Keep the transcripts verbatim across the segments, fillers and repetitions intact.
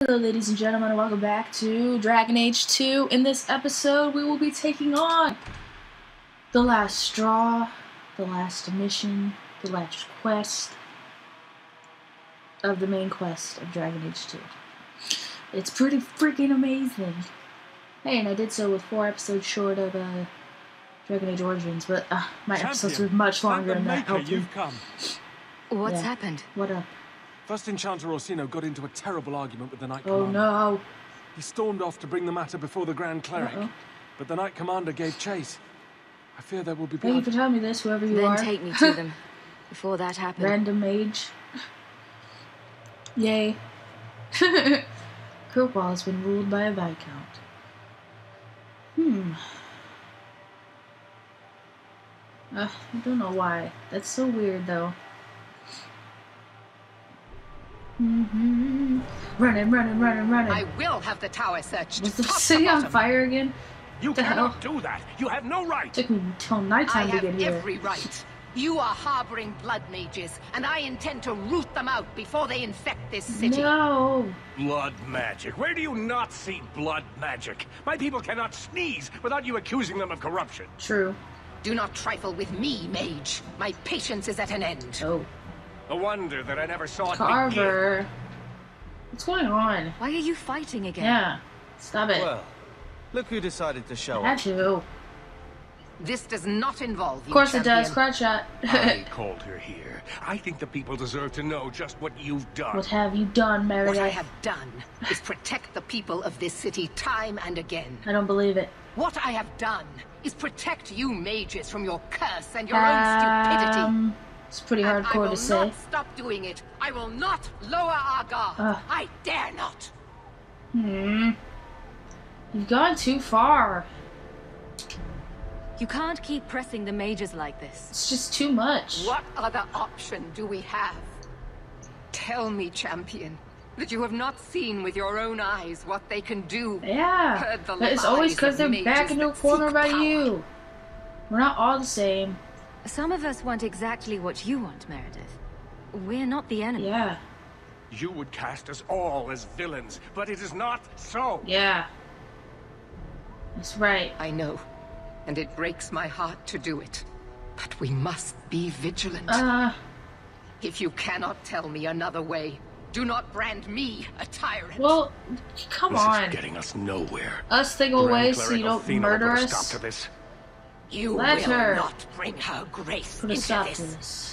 Hello ladies and gentlemen, and welcome back to Dragon Age two. In this episode, we will be taking on the last straw, the last mission, the last quest of the main quest of Dragon Age two. It's pretty freaking amazing. Hey, and I did so with four episodes short of uh, Dragon Age Origins, but uh, my Champion, episodes were much longer than that. Maker, you've come. What's Yeah. happened? What up? First Enchanter Orsino got into a terrible argument with the Knight Oh Commander. no. He stormed off to bring the matter before the Grand Cleric, Uh-oh. but the Knight Commander gave chase. I fear there will be Thank you blood. for telling me this, whoever you Then are. take me to them. Before that happened. Random mage. Yay. Kirkwall has been ruled by a Viscount. Hmm. Uh, I don't know why. That's so weird, though. Mm-hmm. Running, running, running, running. I will have the tower searched. Was the top to city on bottom. fire again? You The cannot hell? do that. You have no right. Took me till I nighttime to have get here. every right. You are harboring blood mages, and I intend to root them out before they infect this city. No. Blood magic. Where do you not see blood magic? My people cannot sneeze without you accusing them of corruption. True. Do not trifle with me, mage. My patience is at an end. Oh. A wonder that I never saw it begin. Carver. What's going on? Why are you fighting again? Yeah. Stop it. Well, look who decided to show I had up. to. This does not involve you, Of course it champion. does. Crotch shot. I called her here. I think the people deserve to know just what you've done. What have you done, Meredith? What I have done is protect the people of this city time and again. I don't believe it. What I have done is protect you mages from your curse and your own stupidity. Um, it's pretty And I hardcore will to say. not stop doing it. I will not lower our guard. Ugh. I dare not. Hmm. You've gone too far. You can't keep pressing the mages like this. It's just too much. What other option do we have? Tell me, champion, that you have not seen with your own eyes what they can do. Yeah. Heard the But it's always lies because of they're mages back into a that corner seek by power. you. We're not all the same. Some of us want exactly what you want, Meredith. We're not the enemy. Yeah. You would cast us all as villains, but it is not so. Yeah. That's right. I know, and it breaks my heart to do it. But we must be vigilant. Uh, If you cannot tell me another way, do not brand me a tyrant. well, come This on. is getting us nowhere. Us thing Grand away so Cleric you don't Athena will murder put a us. stop to this. you Let will her. not bring her grace Put a into stop this. to this.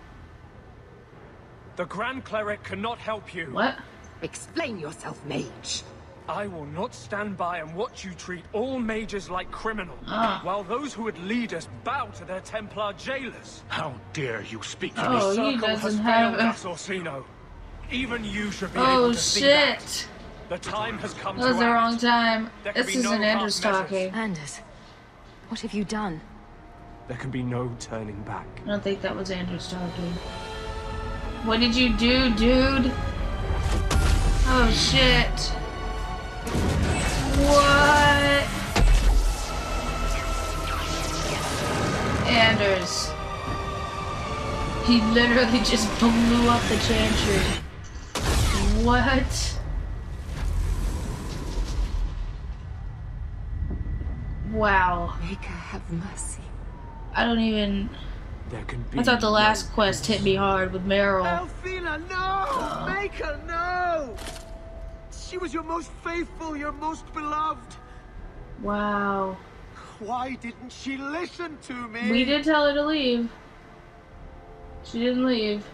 The Grand Cleric cannot help you. What? Explain yourself, mage. I will not stand by and watch you treat all mages like criminals, Ah. while those who would lead us bow to their Templar jailers. How dare you speak for Oh, me? he Circle has doesn't failed have a... us, Orsino. Even you should be Oh, able to see that. shit. The time has come That was to the act. wrong time. There can This be isn't no Anders half measures. talking. Anders, what have you done? There can be no turning back. I don't think that was Anders talking. What did you do, dude? Oh, shit. What? Anders. He literally just blew up the chantry. What? Wow. Maker, have mercy. I don't even... There can be I thought the no last quest hit me hard with Meryl. Althena, no! Make her, no! She was your most faithful, your most beloved. Wow. Why didn't she listen to me? We did tell her to leave. She didn't leave.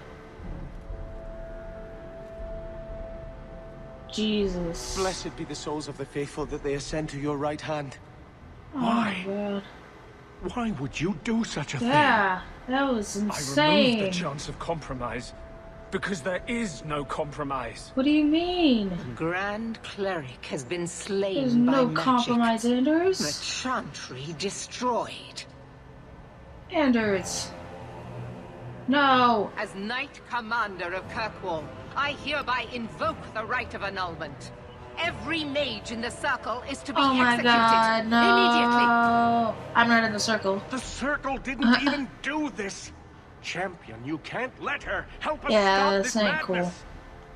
Jesus. Blessed be the souls of the faithful that they ascend to your right hand. Oh Why? my god. Why would you do such a Yeah, that was I removed insane. the chance of compromise, because there is no compromise. What do you mean? Grand Cleric has been slain There's by no magic. compromise, The Anders. chantry destroyed. Anders. No. As Knight Commander of Kirkwall, I hereby invoke the right of annulment. Every mage in the circle is to be Oh my executed god, no. immediately. I'm not in the circle. The Circle didn't even do this. Champion, you can't let her. Help us Yeah, stop this this ain't cool. madness.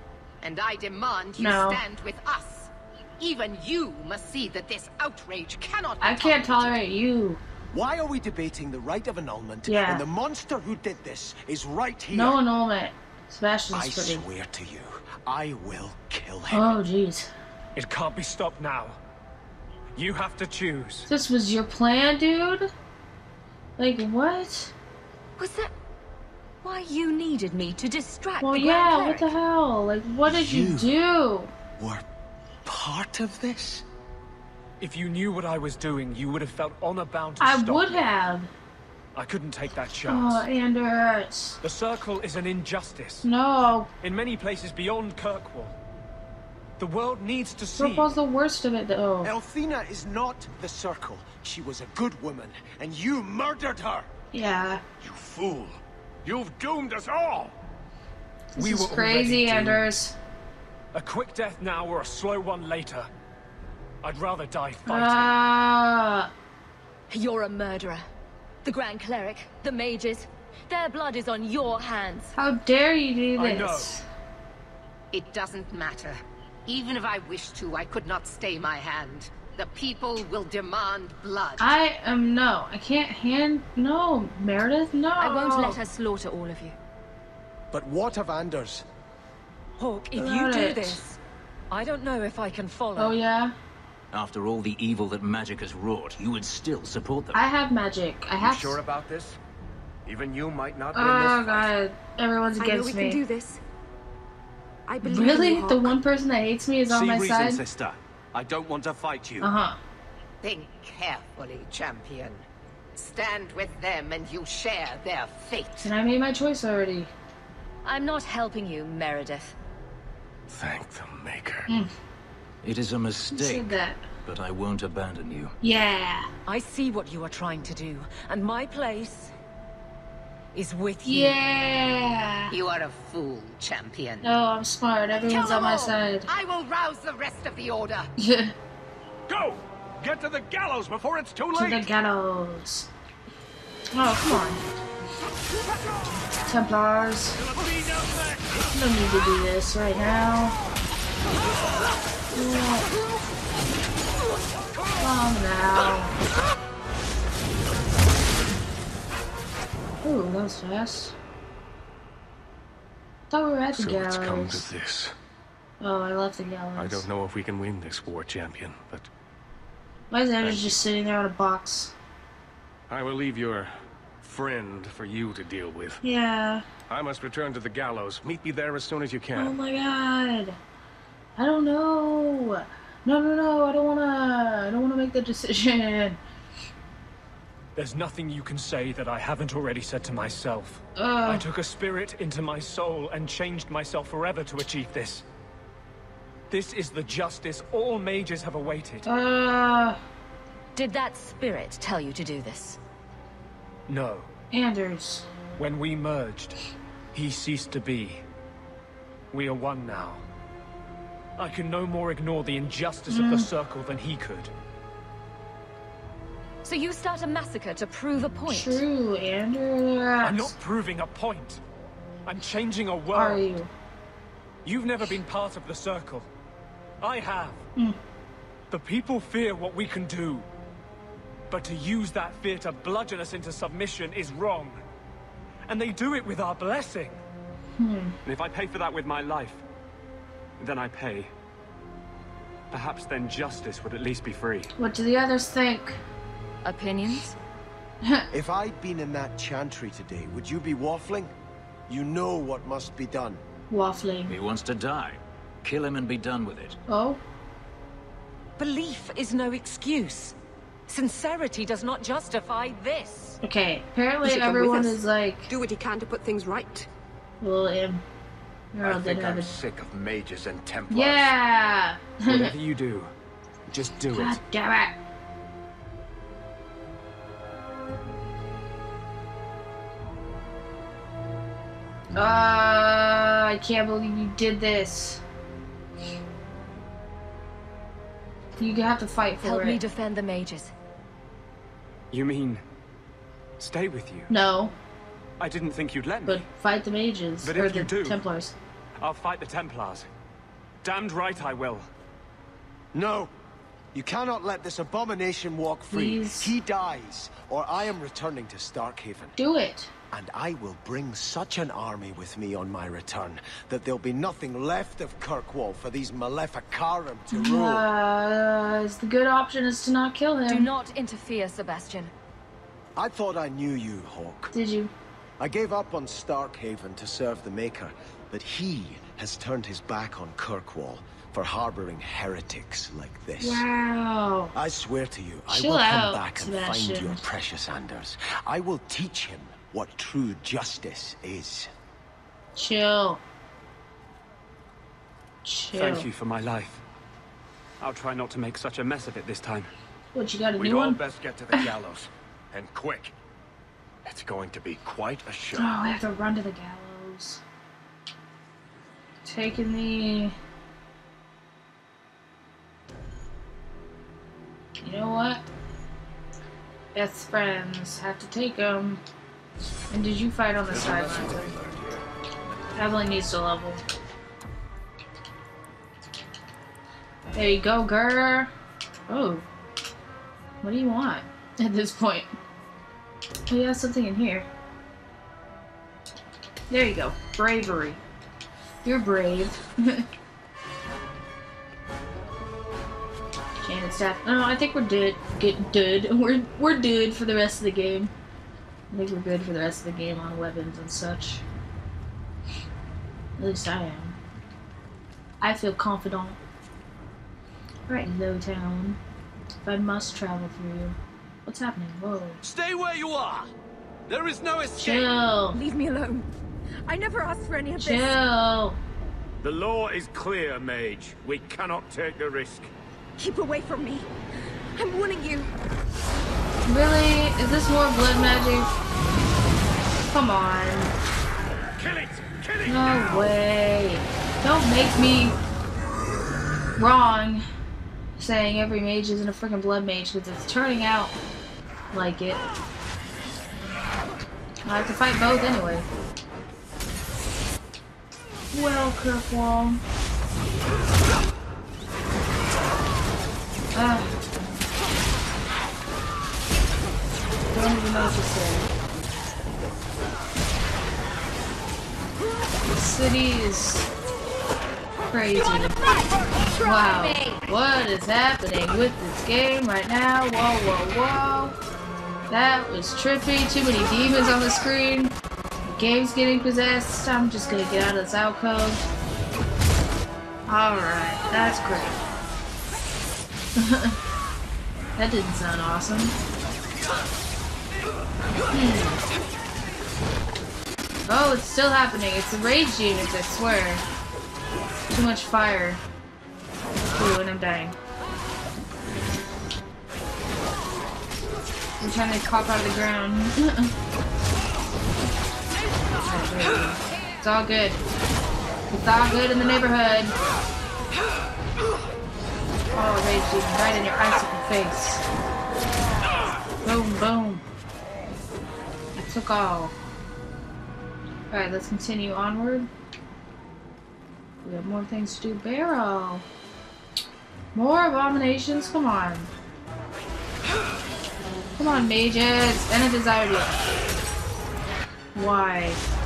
And I demand you No. stand with us. Even you must see that this outrage cannot be I can't tolerated. tolerate you. Why are we debating the right of annulment Yeah. when the monster who did this is right here? No annulment. Sebastian's I pretty. swear to you, I will kill him. Oh, jeez. It can't be stopped now. You have to choose. This was your plan, dude? Like, what? Was that why you needed me to distract Well, the yeah, Grand what Cleric? the hell? Like, what did you, You. do? Were part of this? If you knew what I was doing, you would have felt honor bound to I stop would me. have. I couldn't take that chance. Oh, Anders. The Circle is an injustice. No. In many places beyond Kirkwall. The world needs to see. Purple's the worst of it, though. Elthina is not the Circle. She was a good woman, and you murdered her. Yeah. You fool! You've doomed us all! This We is were crazy, already doomed. Anders. A quick death now or a slow one later. I'd rather die fighting. Ah. You're a murderer. The Grand Cleric, the mages, their blood is on your hands. How dare you do I this? It doesn't matter. Even if I wished to, I could not stay my hand. The people will demand blood. I am no. I can't hand. No, Meredith, no. I won't let her slaughter all of you. But what of Anders? Hawk, if Got you do it. this, I don't know if I can follow. Oh, yeah? After all the evil that magic has wrought, you would still support them. I have magic. I You have sure to. about this? Even you might not win Oh, this fight. God. Everyone's I know against we me. can do this. I believe in Really? you, The Hawk. one person that hates me is on See my reason, side? sister. I don't want to fight you. Uh-huh. Think carefully, champion. Stand with them and you share their fate. And I made my choice already. I'm not helping you, Meredith. Thank the Maker. Mm. It is a Who mistake, said that? but I won't abandon you. Yeah. I see what you are trying to do, and my place is with you. Yeah. You are a fool, champion. No, I'm smart. Everyone's Kill on them my all. side. I will rouse the rest of the order. to Go! Get to the gallows before it's too late! the gallows. Oh, come on. Templars. No need to do this right now. Calm down. Ooh, that was fast. Thought we were at the So it's come gallows. to this. Oh, I left the gallows. I don't know if we can win this war, champion, but Why is Anders just sitting there on a box? I will leave your friend for you to deal with. Yeah. I must return to the gallows. Meet me there as soon as you Oh can. my god. I don't know. No, no, no. I don't wanna. I don't wanna make the decision. There's nothing you can say that I haven't already said to myself. I Ugh. took a spirit into my soul and changed myself forever to achieve this. This is the justice all mages have awaited. Uh. Did that spirit tell you to do this? No. Anders. When we merged, he ceased to be. We are one now. I can no more ignore the injustice of the Circle than he could. So you start a massacre to prove a point? True, Anders. I'm not proving a point. I'm changing a world. Are you? You've never been part of the Circle. I have. Mm. The people fear what we can do. But to use that fear to bludgeon us into submission is wrong. And they do it with our blessing. Hmm. And if I pay for that with my life, then I pay. Perhaps then justice would at least be free. What do the others think? Opinions? If I'd been in that chantry today, would you be waffling? You know what must be done. Waffling. He wants to die. Kill him and be done with it. Oh? Belief is no excuse. Sincerity does not justify this. Okay, apparently You should come with everyone us. is like Do what you can to put things right. a little in. You're all I think dead I'm headed. sick of mages and Templars. Yeah! Whatever you do, just do God it. damn it! Uh, I can't believe you did this. You have to fight for Help it. me defend the mages. You mean, stay with you? No, I didn't think you'd let but me. fight the mages But or if the you do- Templars. I'll fight the Templars. Damned right I will. No. You cannot let this abomination walk free. Please. He dies, or I am returning to Starkhaven. Do it. And I will bring such an army with me on my return that there'll be nothing left of Kirkwall for these Maleficarum to rule. Uh, the good option is to not kill him. Do not interfere, Sebastian. I thought I knew you, Hawke. Did you? I gave up on Starkhaven to serve the Maker, but he has turned his back on Kirkwall for harboring heretics like this. Wow. I swear to you, I Chill will come out, back and Sebastian. find your precious Anders. I will teach him what true justice is. Chill. Chill. Thank you for my life. I'll try not to make such a mess of it this time. What, you got a We'd new all one? best get to the gallows. And quick. It's going to be quite a show. Oh, we have to run to the gallows. Taking the... You know what? Best friends have to take them. And did you fight on the sidelines? Evelyn needs to level. There you go, girl. Oh. What do you want at this point? Oh, you have something in here. There you go. Bravery. You're brave. Janet staff. No, I think we're dead. Get dead. We're we're dead for the rest of the game. I think we're good for the rest of the game on weapons and such. At least I am. I feel confident. Right, Lowtown. If I must travel through you. What's happening? Whoa. Stay where you are! There is no escape! Chill. Leave me alone. I never asked for any of this. Chill. The law is clear, Mage. We cannot take the risk. Keep away from me. I'm warning you. Really? Is this more blood magic? Come on. Kill it! Kill it! No way. Don't make me wrong saying every mage isn't a freaking blood mage, because it's turning out like it. I have to fight both anyway. Well, Kirkwall. Ah. Don't even know what to say. The city is crazy. Wow. What is happening with this game right now? Whoa, whoa, whoa. That was trippy. Too many demons on the screen. The game's getting possessed. I'm just gonna get out of this alcove. Alright, that's great. That didn't sound awesome. Hmm. Oh, it's still happening. It's the rage units, I swear. Too much fire. Ooh, and I'm dying. I'm trying to cop out of the ground. It's all good. It's all good in the neighborhood. Oh, rage demon, right in your icicle face. Boom, boom. I took all. Alright, let's continue onward. We have more things to do. Barrow. More abominations? Come on. Come on, mages. And a desire to. Why?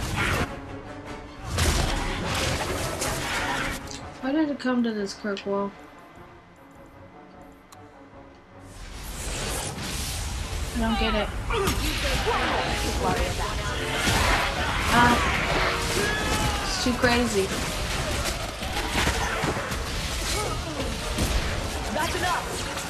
Why did it come to this Kirkwall? I don't get it. Ah. It's too crazy. That's enough.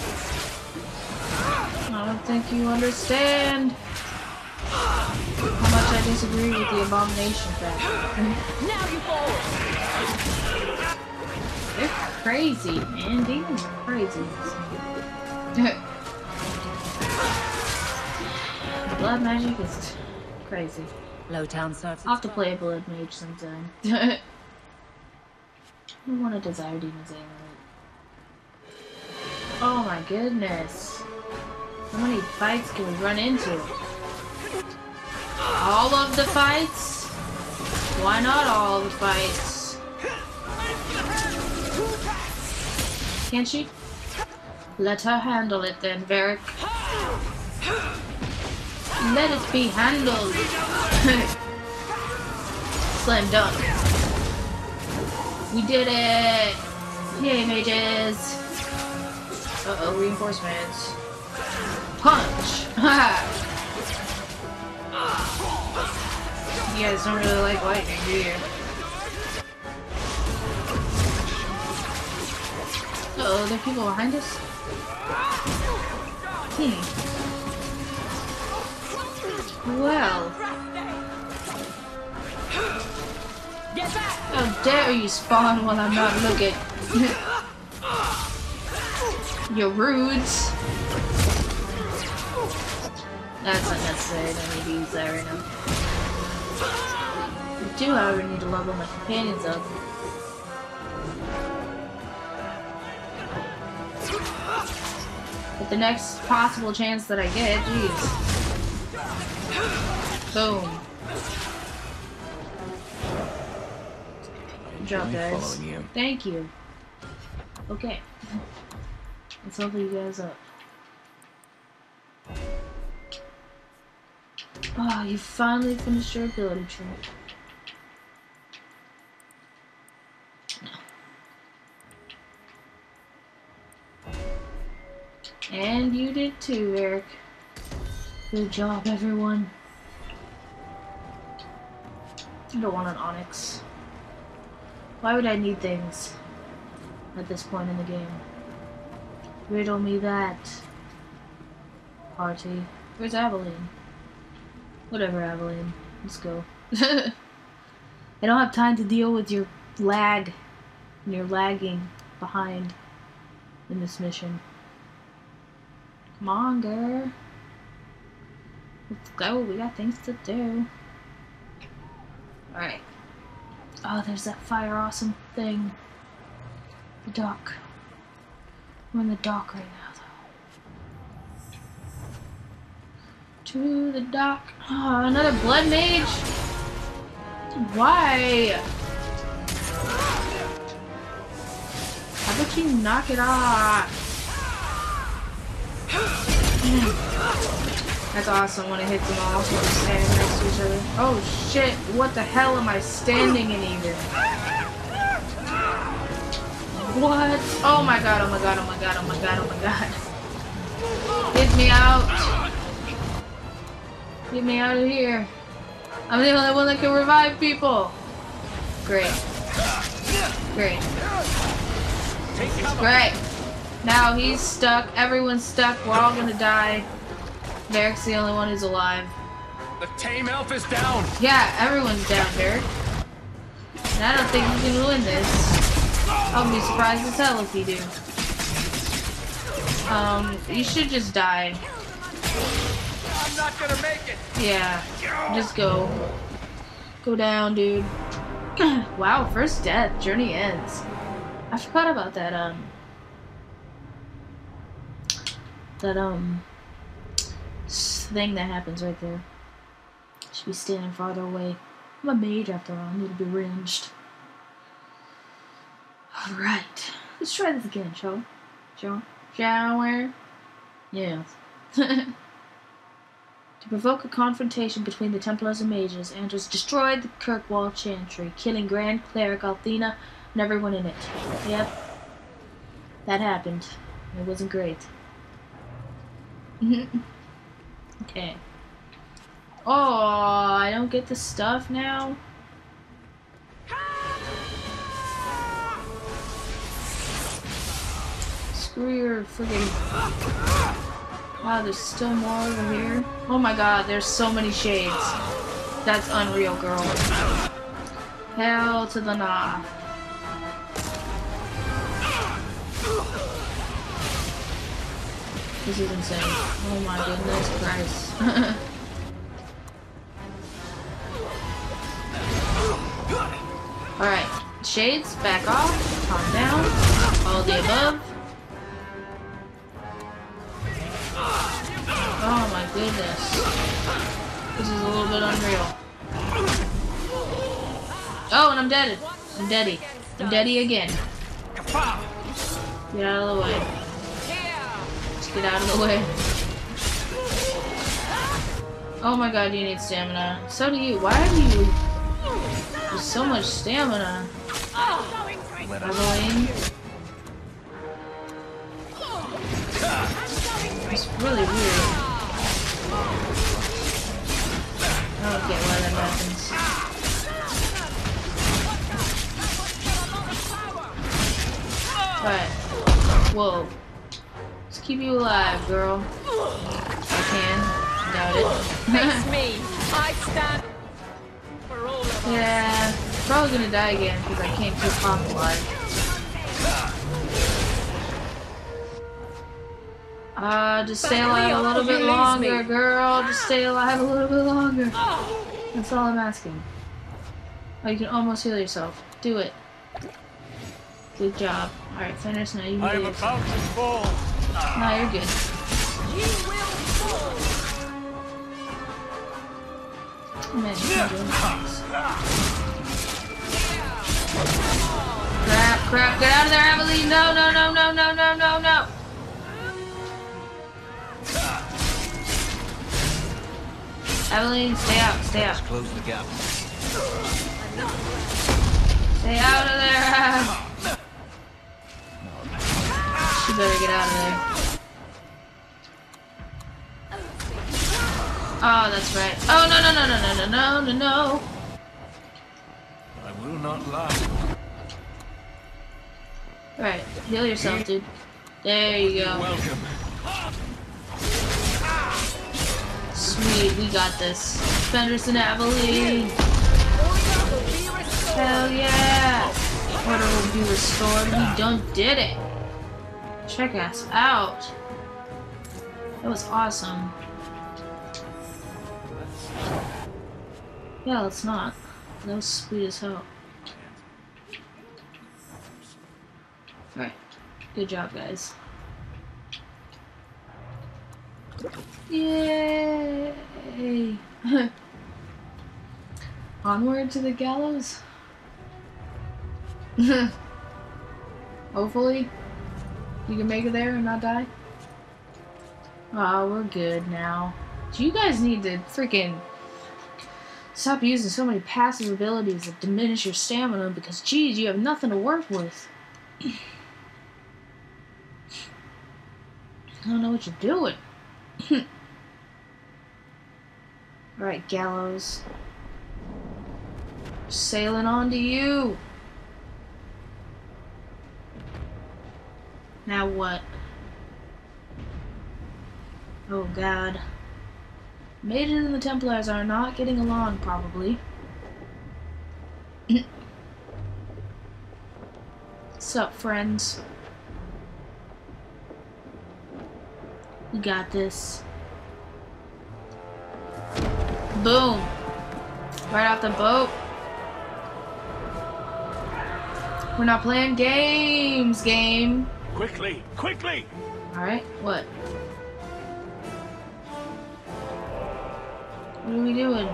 I don't think you understand how much I disagree with the abomination factor. Now you fall. They're crazy, man. Demons are crazy. Blood magic is crazy. Lowtown serves. I'll have to play a blood mage sometime. I want a desire demon's amulet. Oh my goodness. How many fights can we run into? All of the fights? Why not all the fights? Can't she? Let her handle it then, Varric. Let it be handled. Slam dunk. We did it! Yay, mages! Uh-oh, reinforcements. Punch! You guys don't really like lightning, do you? Uh-oh, there are people behind us? Hmm. Well. How dare you spawn while I'm not looking? You're rudes. That's unnecessary. I don't need to use that right now. I do, however, need to level my companions up. At the next possible chance that I get, jeez. Boom. Good job, guys. You. Thank you. Okay. Let's level you guys up. Ah, oh, you finally finished your ability tree. And you did too, Eric. Good job, everyone. I don't want an Onyx. Why would I need things at this point in the game? Riddle me that. Party. Where's Aveline? Whatever, Aveline. Let's go. I don't have time to deal with your lag. And you're lagging behind in this mission. Come on, girl. Let's go. We got things to do. Alright. Oh, there's that fire awesome thing. The dock. We're in the dock right now, though. To the dock. Oh, another blood mage? Why? How about you knock it off? That's awesome when it hits them all, so they're standing next to each other. Oh shit, what the hell am I standing in even? What? Oh my god, oh my god, oh my god, oh my god, oh my god. Get me out. Get me out of here. I'm the only one that can revive people. Great. Great. Great. Now he's stuck, everyone's stuck, we're all gonna die. Varric's the only one who's alive. The tame elf is down! Yeah, everyone's down, Varric. And I don't think you can win this. I'll be surprised as hell if you do. Um, you should just die. I'm not gonna make it! Yeah, just go. Go down, dude. Wow, first death, journey ends. I forgot about that, um... that, um... thing that happens right there. Should be standing farther away. I'm a mage after all, I need to be ranged. Alright. Let's try this again, shall we? Shall we? Shall we? Yes. To provoke a confrontation between the Templars and mages, Andros destroyed the Kirkwall Chantry, killing Grand Cleric Althena and everyone in it. Yep. That happened. It wasn't great. Okay. Oh, I don't get the stuff now? Screw your friggin'... Wow, there's still more over here. Oh my god, there's so many shades. That's unreal, girl. Hell to the nah. This is insane. Oh my goodness Christ. Alright, shades, back off, calm down, all the above. Oh my goodness. This is a little bit unreal. Oh, and I'm dead. I'm deady. I'm deady again. Get out of the way. Just get out of the way. Oh my god, you need stamina. So do you. Why have you just so much stamina? Evelyn. It's really weird. I don't get why that happens. Alright. Whoa. Let's keep you alive, girl. I can. Doubt it. Face me. I stand for all of us. Yeah. Probably gonna die again because I can't keep Pop alive. Uh, just stay alive a little bit longer, girl. Just stay alive a little bit longer. That's all I'm asking. Oh, you can almost heal yourself. Do it. Good job. Alright, finish now. You heal I'm yourself. about to fall. No, you're good. You will fall. Man, you can do this. Crap, crap. Get out of there, Evelyn. No, no, no, no, no, no, no, no. Evelyn, stay out, stay out. Let's close the gap. Stay out of there. She better get out of there. Oh, that's right. Oh, no, no, no, no, no, no, no, no, no. I will not lie. Alright, heal yourself, dude. There you go. Welcome. Sweet, we got this. Fenderson Evelyn. Hell yeah. Order will be restored. We done did it. Check us out. That was awesome. Yeah, let's not. That was sweet as hell. Alright. Good job, guys. Yay! Onward to the gallows? Hopefully, you can make it there and not die. Oh, we're good now. You guys need to freaking stop using so many passive abilities that diminish your stamina because, geez, you have nothing to work with. I don't know what you're doing. Alright, Gallows. Sailing on to you. Now what? Oh god. Mages and the Templars are not getting along, probably. What's up, friends? We got this. Boom. Right off the boat. We're not playing games, game. Quickly, quickly. Alright, what? What are we doing?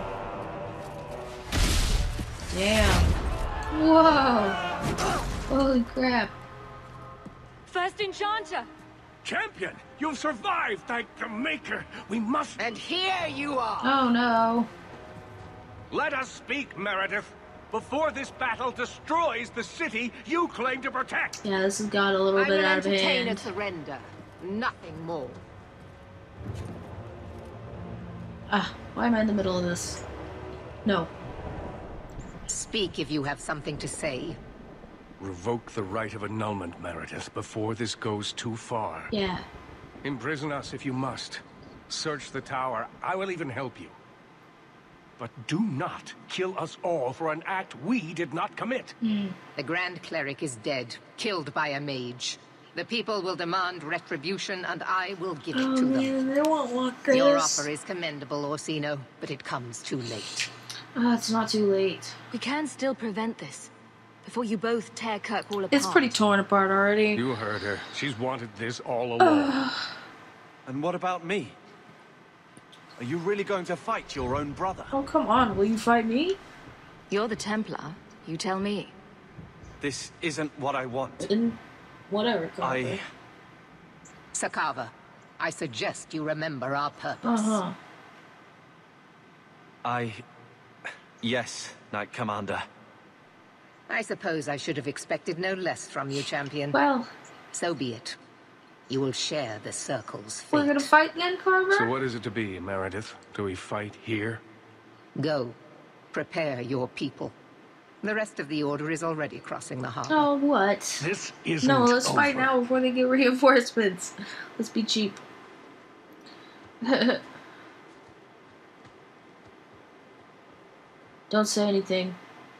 Damn. Whoa. Holy crap. First Enchanter. Champion, you've survived, thank the Maker. We must... And here you are. Oh no. Let us speak, Meredith, before this battle destroys the city you claim to protect. Yeah, this has got a little I bit will out of entertain hand. a surrender. Nothing more. Ah, why am I in the middle of this? No. Speak if you have something to say. Revoke the right of annulment, Meredith, before this goes too far. Yeah. Imprison us if you must. Search the tower. I will even help you. But do not kill us all for an act we did not commit. Mm. The Grand Cleric is dead, killed by a mage. The people will demand retribution, and I will give it Oh to man, them. they won't want this. Your offer is commendable, Orsino, but it comes too late. Oh, it's not too late. We can still prevent this. Before you both tear Kirkwall apart. It's pretty torn apart already. You heard her. She's wanted this all along. And what about me? Are you really going to fight your own brother? Oh, come on. Will you fight me? You're the Templar. You tell me. This isn't what I want. And whatever, Carver. I... Sakava, I suggest you remember our purpose. Uh-huh. I... Yes, Knight Commander. I suppose I should have expected no less from you, champion. Well... So be it. You will share the Circle's fate. We're gonna fight then, Carver? So what is it to be, Meredith? Do we fight here? Go. Prepare your people. The rest of the Order is already crossing the harbor. Oh, what? This isn't No, let's over. fight now before they get reinforcements. Let's be cheap. Don't say anything.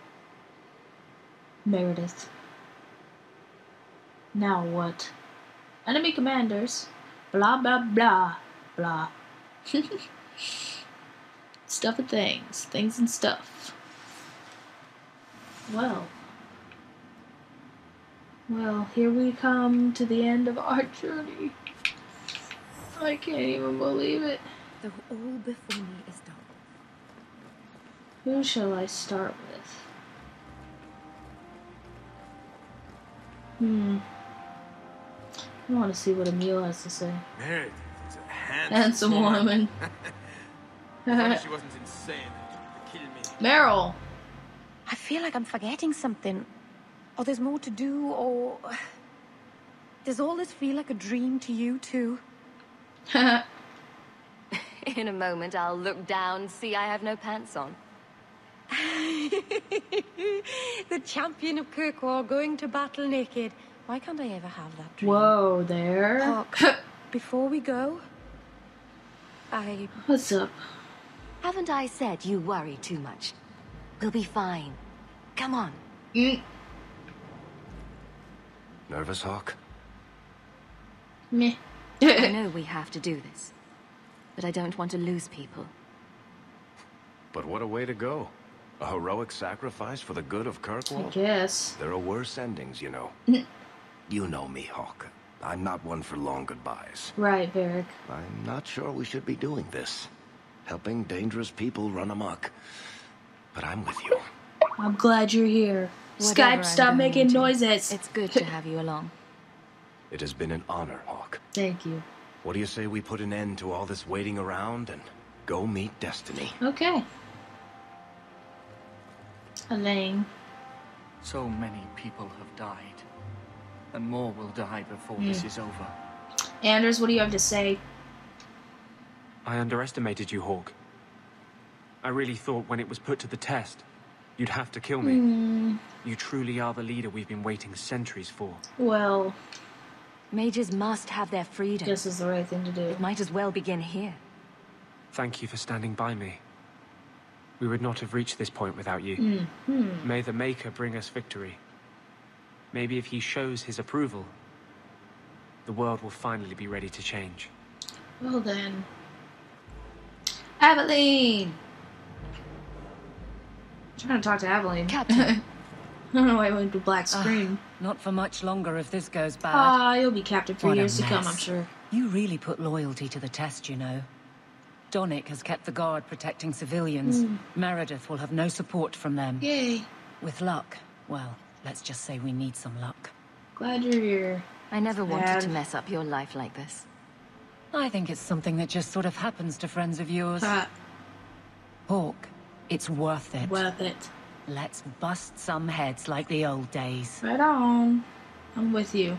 Meredith. Now what? Enemy commanders. Blah, blah, blah. Blah. Stuff and things. Things and stuff. Well. Well, here we come to the end of our journey. I can't even believe it. Though all before me is done. Who shall I start with? Hmm. I want to see what Emil has to say. Meredith is a handsome, Handsome woman. If only she wasn't insane to kill me. Meryl. I feel like I'm forgetting something. Or there's more to do, or... Does all this feel like a dream to you, too? In a moment, I'll look down, see I have no pants on. The champion of Kirkwall going to battle naked. Why can't I ever have that dream? Whoa there. Hawk, before we go, I... What's up? Haven't I said you worry too much? We'll be fine. Come on. Mm. Nervous, Hawk? Meh. I know we have to do this, but I don't want to lose people. But what a way to go. A heroic sacrifice for the good of Kirkwall? I guess. There are worse endings, you know. You know me, Hawk. I'm not one for long goodbyes. Right, Varric. I'm not sure we should be doing this. Helping dangerous people run amok. But I'm with you. I'm glad you're here. Whatever Skype, I'm stop going making to, noises. It's good to have you along. It has been an honor, Hawk. Thank you. What do you say we put an end to all this waiting around and go meet Destiny? Okay. Elaine. So many people have died, and more will die before Mm. this is over. Anders, what do you have to say? I underestimated you, Hawk. I really thought when it was put to the test, you'd have to kill me. Mm. You truly are the leader we've been waiting centuries for. Well, Mages must have their freedom. this is the right thing to do. It might as well begin here. Thank you for standing by me. We would not have reached this point without you. Mm. Hmm. May the Maker bring us victory. Maybe if he shows his approval, the world will finally be ready to change. Well then. Aveline! I'm trying to talk to Aveline. Captain. I don't know why I went to black screen. Not for much longer if this goes bad. Ah, you'll be captain for What a years to come, I'm mess. sure. You really put loyalty to the test, you know. Donnic has kept the guard protecting civilians. Mm. Meredith will have no support from them. Yay. With luck, well, let's just say we need some luck. Glad you're here. I never wanted Sad. to mess up your life like this. I think it's something that just sort of happens to friends of yours. Ah, Hawk, it's worth it. worth it. Let's bust some heads like the old days. Right on. I'm with you.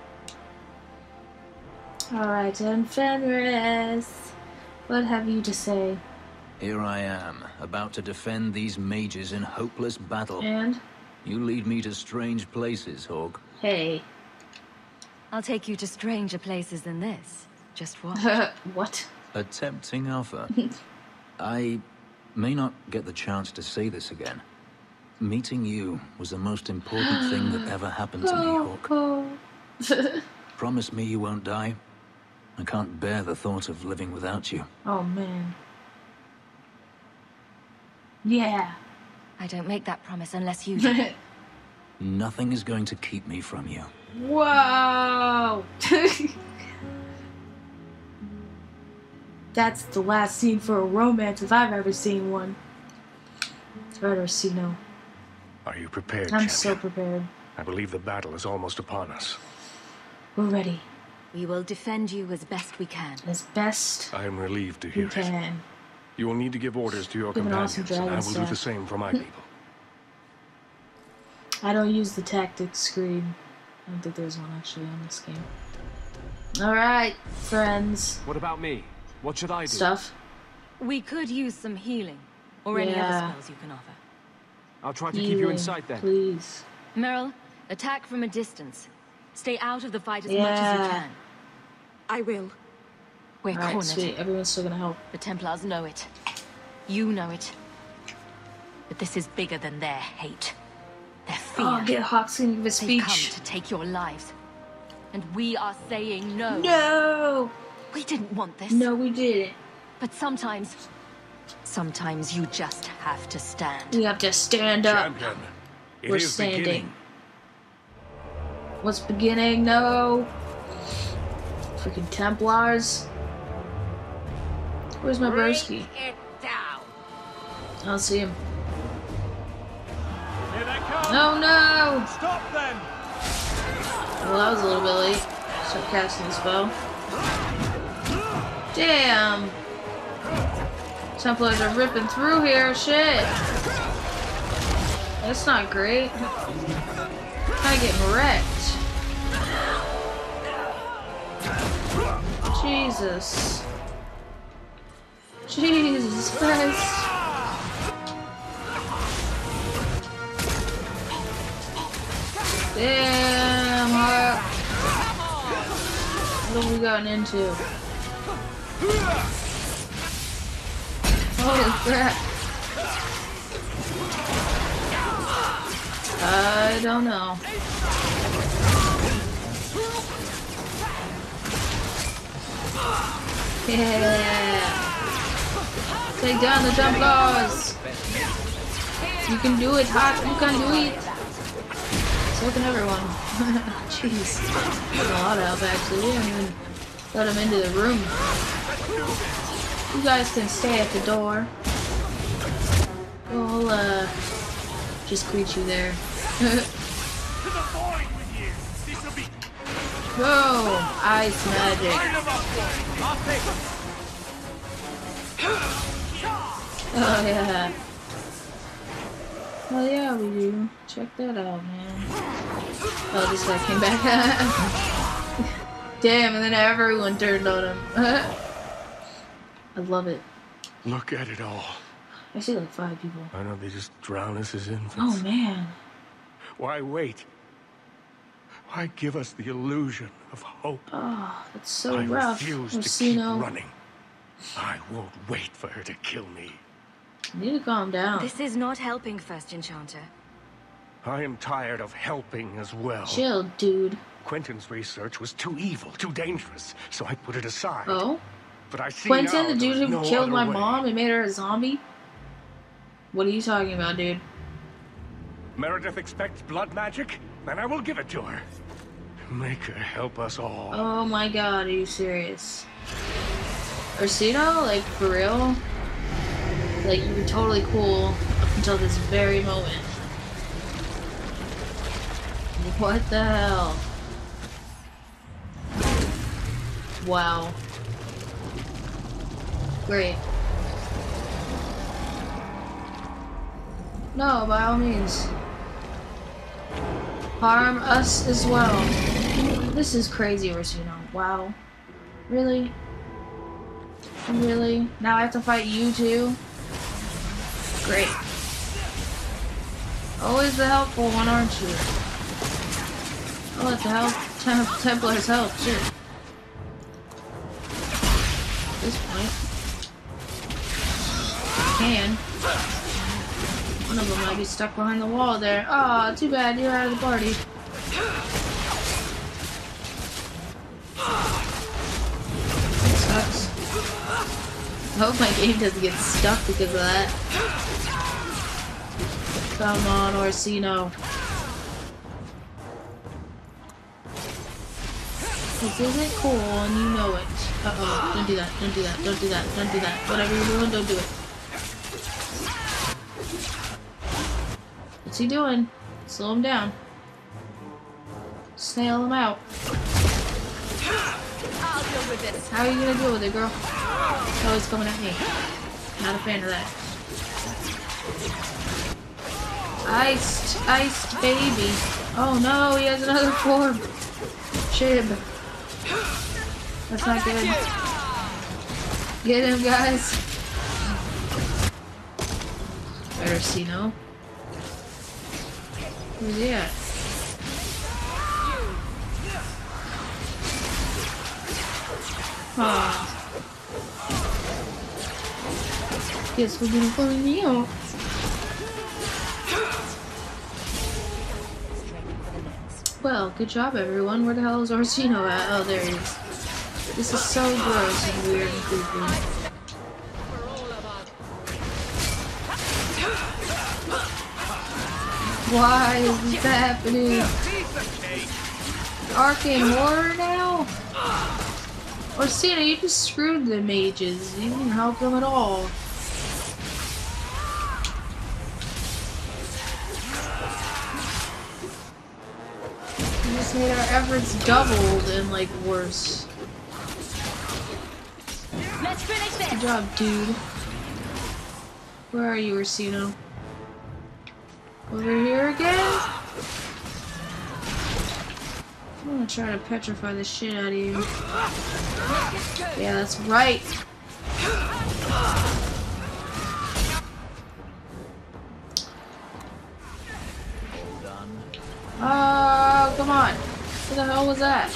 Alright, then Fenris. What have you to say? Here I am, about to defend these mages in hopeless battle. And? You lead me to strange places, Hawk. Hey. I'll take you to stranger places than this. Just watch. What? A tempting offer. I may not get the chance to say this again. Meeting you was the most important thing that ever happened to me, Hawk. Oh. Promise me you won't die. I can't bear the thought of living without you. Oh, man. Yeah. I don't make that promise unless you do. Nothing is going to keep me from you. Whoa! That's the last scene for a romance if I've ever seen one. Right, Orsino. Are you prepared, I'm champion? so prepared. I believe the battle is almost upon us. We're ready. We will defend you as best we can. As best I am relieved to hear we it. can. You will need to give orders to your Give an awesome companions, and I will dragon do the staff. same for my people. I don't use the tactics screen. I don't think there's one actually on this game. Alright, friends. What about me? What should I do? Stuff. We could use some healing, or any Yeah. other spells you can offer. I'll try to keep you Healing, inside then. Please. Meryl, attack from a distance. Stay out of the fight as much as you Yeah. can. I will. We're Alright, cornered. sweet. Everyone's still gonna help. The Templars know it. You know it. But this is bigger than their hate. Their fear. Oh, get Hawkskin give a They've come speech. to take your lives. And we are saying no. No! We didn't want this. No, we didn't. But sometimes... Sometimes you just have to stand. We have to stand up. Champion, it We're is standing. beginning. What's beginning? No. Freaking Templars. Where's my broski? It down. I don't see him. Here they come! Oh no! Stop them! Well, that was a little bit late. Start casting the spell. Damn! Templars are ripping through here. Shit! That's not great. Kinda getting wrecked. Jesus. Jesus Christ. Damn, Hara. What have we gotten into? Holy crap. I don't know. Yeah. Take down the Templars. You can do it, Hot. You can do it. So can everyone. Jeez. That's a lot of help, actually. We didn't even let them into the room. You guys can stay at the door. We'll, uh, just greet you there. Boom! Ice magic. Oh, yeah. Oh, yeah, we do. Check that out, man. Oh, this guy came back. Damn, and then everyone turned on him. I love it. Look at it all. I see like five people. I know they just drown us as infants. Oh, man. Why wait? Why give us the illusion of hope? Oh, it's so I rough. refuse Orsino. to keep running. I won't wait for her to kill me. You need to calm down. This is not helping, First Enchanter. I am tired of helping as well. Chill, dude. Quentin's research was too evil, too dangerous, so I put it aside. Oh? But I see Quentin, now the dude there's who no killed other my way. mom and made her a zombie? What are you talking about, dude? Meredith expects blood magic, then I will give it to her. Make her help us all. Oh my god, are you serious? Orsino? Like, for real? Like, you were totally cool up until this very moment. What the hell? Wow. Great. No, by all means. Harm us as well. This is crazy, Orsino. Wow. Really? Really? Now I have to fight you too? Great. Always the helpful one, aren't you? I'll let the help Tem Templars help, shit. At this point. Can. One of them might be stuck behind the wall there. Aw, oh, too bad, you're out of the party. That sucks. I hope my game doesn't get stuck because of that. Come on, Orsino. This isn't cool and you know it. Uh-oh, don't do that, don't do that, don't do that, don't do that. Whatever you're doing, don't do it. What's he doing? Slow him down. Snail him out. with this. How are you gonna deal with it, girl? Oh, it's coming at me. Not a fan of that. Iced, iced baby. Oh no, he has another form. Chib. That's not good. Get him, guys. Better see no. Where's he at? Ah. Guess we're gonna follow me out. Well, good job, everyone. Where the hell is Orsino at? Oh, there he is. This is so gross and weird and creepy. Why is this happening? Arcane horror now? Orsino, you just screwed the mages. You didn't help them at all. You just made our efforts doubled and like worse. Let's finish this. Good job, dude. Where are you, Orsino? Over here again? I'm gonna try to petrify the shit out of you. Yeah, that's right. Oh, come on. What the hell was that?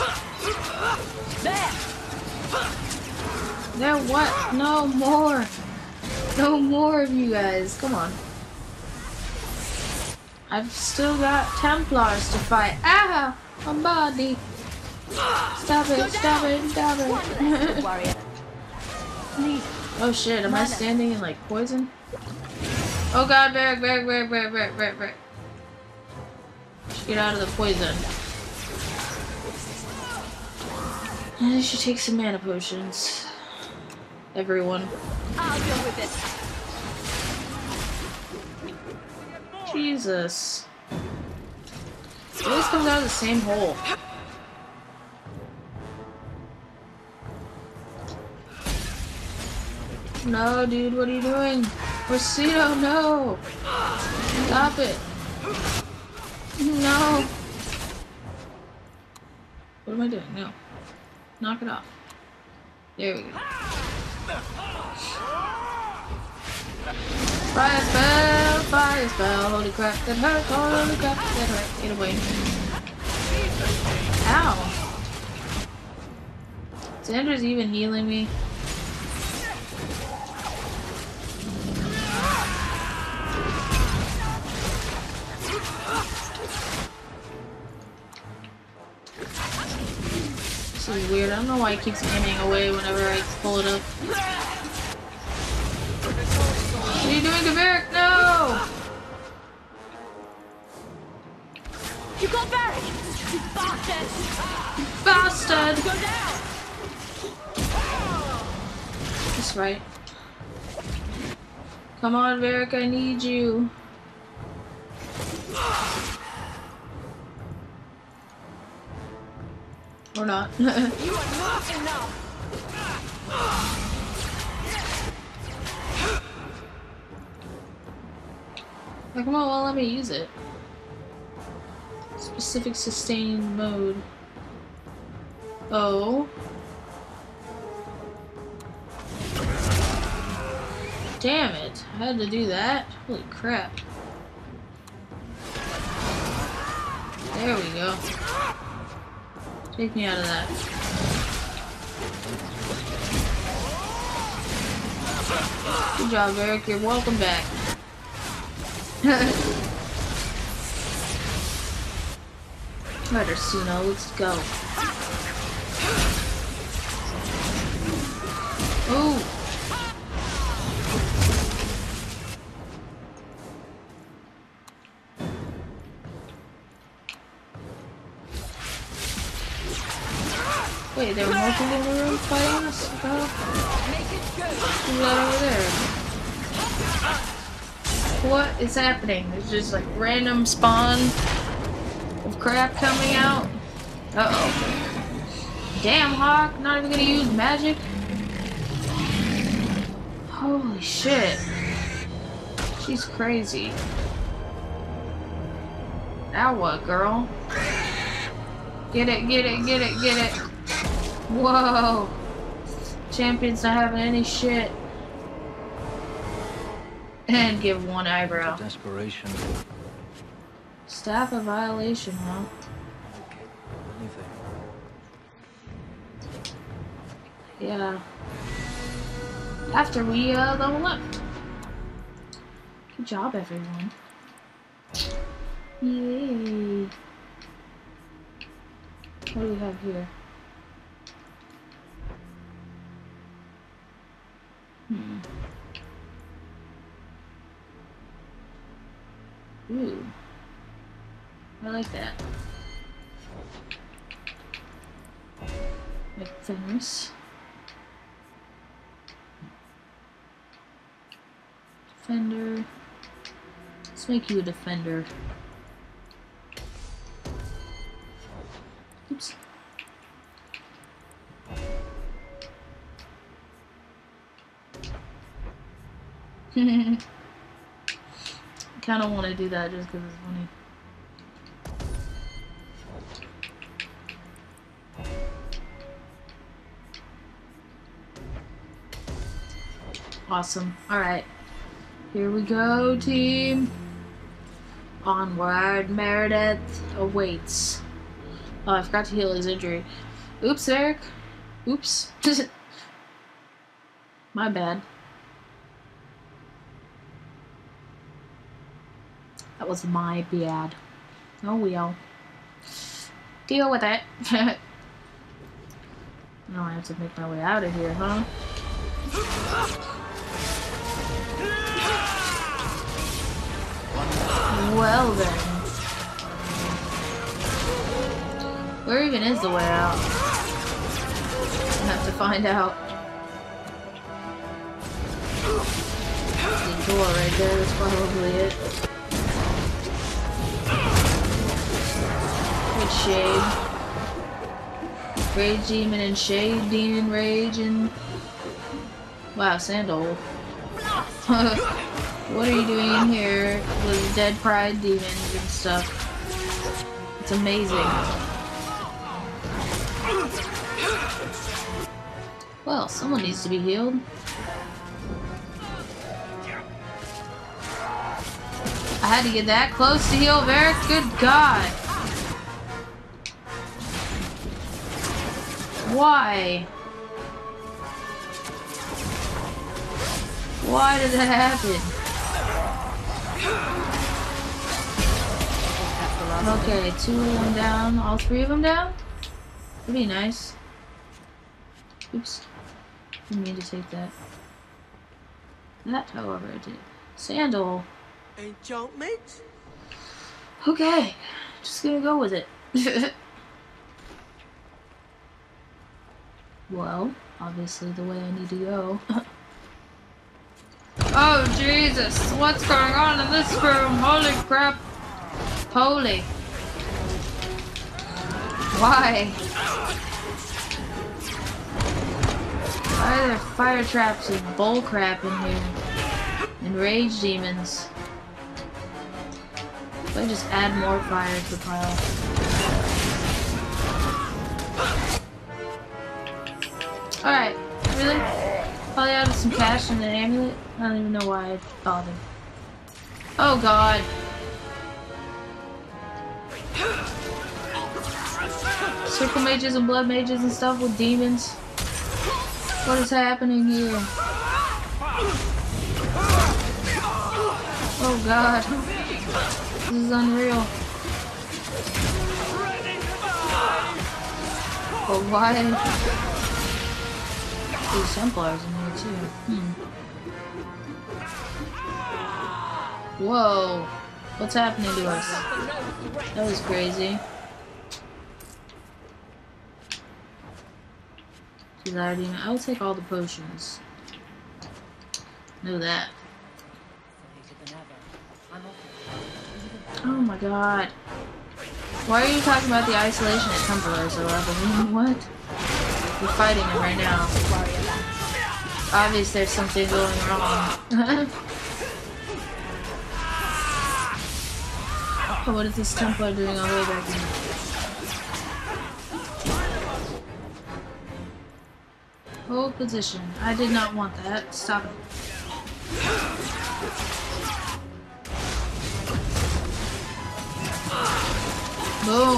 There, what? No more. No more of you guys. Come on. I've still got Templars to fight. Ah! My body. Stop it, stop it, stop it. Oh shit, am I standing in like poison? Oh god, Varric, Varric, Varric, Varric, Varric, Varric, Varric. Get out of the poison. I should take some mana potions. Everyone. I'll deal with this. Jesus. It always comes out of the same hole. No, dude, what are you doing? Orsino, no! Stop it! No! What am I doing? No. Knock it off. There we go. Fire spell! Fire spell! Holy crap, that hurt! Holy crap, that hurt! Get away. Ow! Xander's even healing me. This is weird. I don't know why it keeps aiming away whenever I pull it up. What are you doing to Varric? No! You got Varric! You bastard! Bastard! Go down! That's right. Come on, Varric, I need you. Or not. You are not enough! How come it won't let me use it? Specific sustained mode. Oh. Damn it. I had to do that. Holy crap. There we go. Take me out of that. Good job, Varric. You're welcome back. Right, Orsino, let's go. Oh! Wait, there were more people in the room fighting us? What the hell? Who's that over there? What is happening? There's just like random spawn of crap coming out. Uh oh. Damn, Hawk, not even gonna use magic. Holy shit. She's crazy. Now what, girl? Get it, get it, get it, get it. Whoa. Champion's not having any shit. And give one eyebrow. Desperation. Staff of violation, huh? Yeah. After we uh, level up. Good job, everyone. Yay. What do we have here? Hmm. Ooh. I like that. Like Fenris. Defender. Let's make you a defender. Oops. I kind of want to do that just because it's funny. Awesome. Alright. Here we go, team. Onward, Meredith awaits. Oh, I forgot to heal his injury. Oops, Eric. Oops. My bad. That was my bad. Oh well. Deal with it. Now I have to make my way out of here, huh? Well then. Where even is the way out? I have to find out. The door right there is probably it. Good shade. Rage Demon and Shade Demon Rage and... Wow, Sandal. What are you doing in here with dead pride demons and stuff? It's amazing. Well, someone needs to be healed. I had to get that close to heal Varric? Good God. Why? Why did that happen? Okay, two of them down. All three of them down? Pretty nice. Oops. Didn't mean to take that. That, however, I did. Sandal. Enchantment? Okay. Just gonna go with it. Well, obviously the way I need to go. Oh, Jesus! What's going on in this room? Holy crap! Holy. Why? Why are there fire traps and bullcrap in here? And rage demons. If I just add more fire to the pile. Alright, really? Probably out of some cash and an amulet? I don't even know why I bothered. Oh god. Circle mages and blood mages and stuff with demons. What is happening here? Oh god. This is unreal. But why? There's Templars in here too. Hmm. Whoa. What's happening to us? That was crazy. I will take all the potions. Know that. Oh my god. Why are you talking about the isolation at Templars, though? What? be fighting him right now. Obviously, there's something going wrong. Oh, what is this Templar doing all the way back in? Hold position. I did not want that. Stop it. Boom.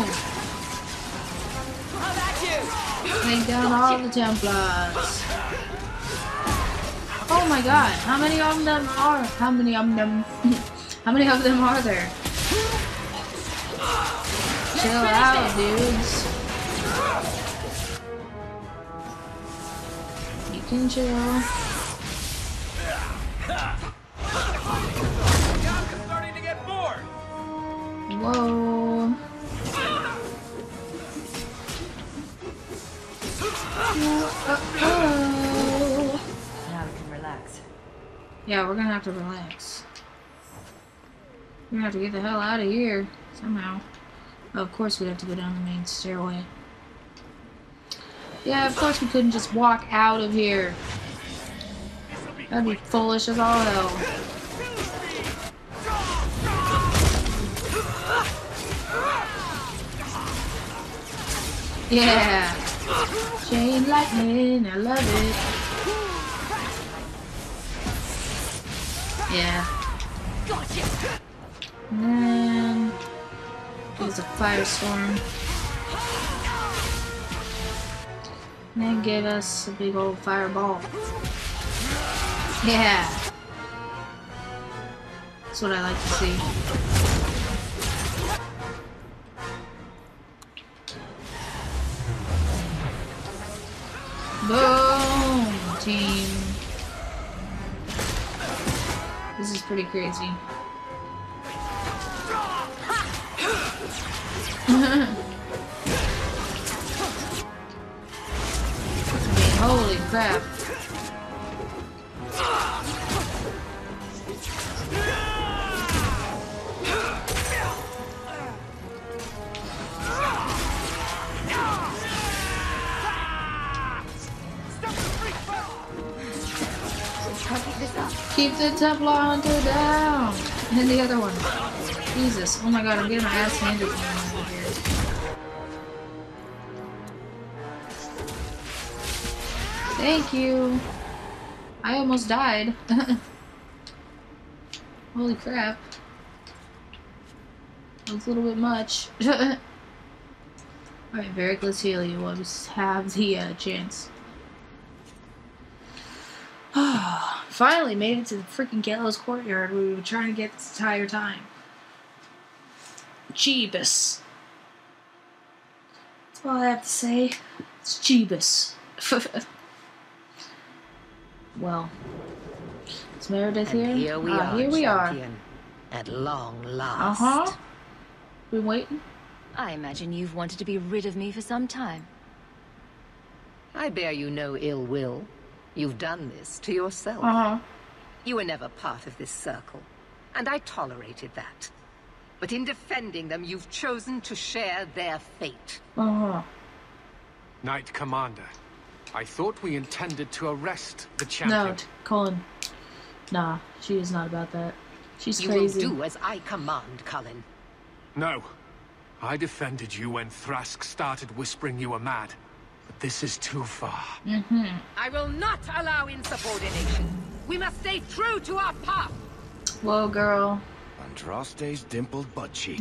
Take down all the Templars. Oh my god, how many of them are? How many of them? How many of them are there? Chill out, dudes. You can chill. Starting to get bored. Whoa. Uh-oh. Now we can relax. Yeah, we're gonna have to relax. We're gonna have to get the hell out of here somehow. Oh, of course we have to go down the main stairway. Yeah, of course we couldn't just walk out of here. That'd be foolish as all hell. Yeah. Chain lightning, I love it. Yeah. And then there's a firestorm. And then give us a big old fireball. Yeah. That's what I like to see. Boom, team. This is pretty crazy. I mean, holy crap. Keep the Templar Hunter down! And the other one. Jesus. Oh my god, I'm getting my ass handed to me over here. Thank you! I almost died. Holy crap. That was a little bit much. Alright, Varric, let's heal you while we have the uh, chance. Finally made it to the freaking Gallows Courtyard where we were trying to get this entire time. Jeebus. That's all I have to say. It's Jeebus. Well, is Meredith here? And here we ah, are, here we champion. At long last. Uh-huh. Been waiting? I imagine you've wanted to be rid of me for some time. I bear you no ill will. You've done this to yourself. Uh-huh. You were never part of this circle, and I tolerated that. But in defending them, you've chosen to share their fate. Uh-huh. Knight Commander, I thought we intended to arrest the champion. No, Cullen. Nah, she is not about that. She's you crazy. You will do as I command, Cullen. No. I defended you when Thrask started whispering you were mad. But this is too far. Mm-hmm. I will not allow insubordination. We must stay true to our path. Whoa, girl. Andraste's dimpled butt cheeks.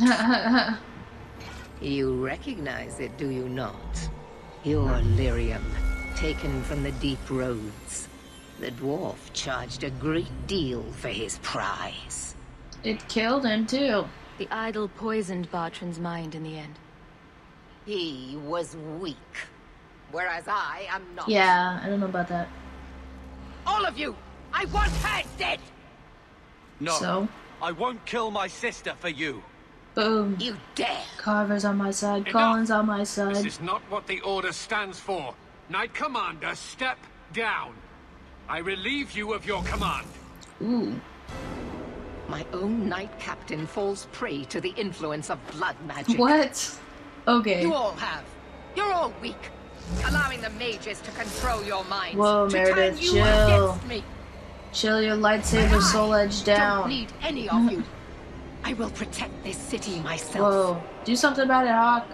You recognize it, do you not? Your lyrium, taken from the deep roads. The dwarf charged a great deal for his prize. It killed him, too. The idol poisoned Bartrand's mind in the end. He was weak. Whereas I am not. Yeah, I don't know about that. All of you! I want her dead! No. So? I won't kill my sister for you. Boom. You dare! Carver's on my side. Enough. Cullen's on my side. This is not what the order stands for. Knight Commander, step down. I relieve you of your command. Ooh. My own knight captain falls prey to the influence of blood magic. What? Okay. You all have. You're all weak. allowing the mages to control your mind. Whoa, to Meredith, turn you chill. against me. Chill your lightsaber soul edge down. Don't need any of you. I will protect this city myself. Whoa, do something about it, Hawk.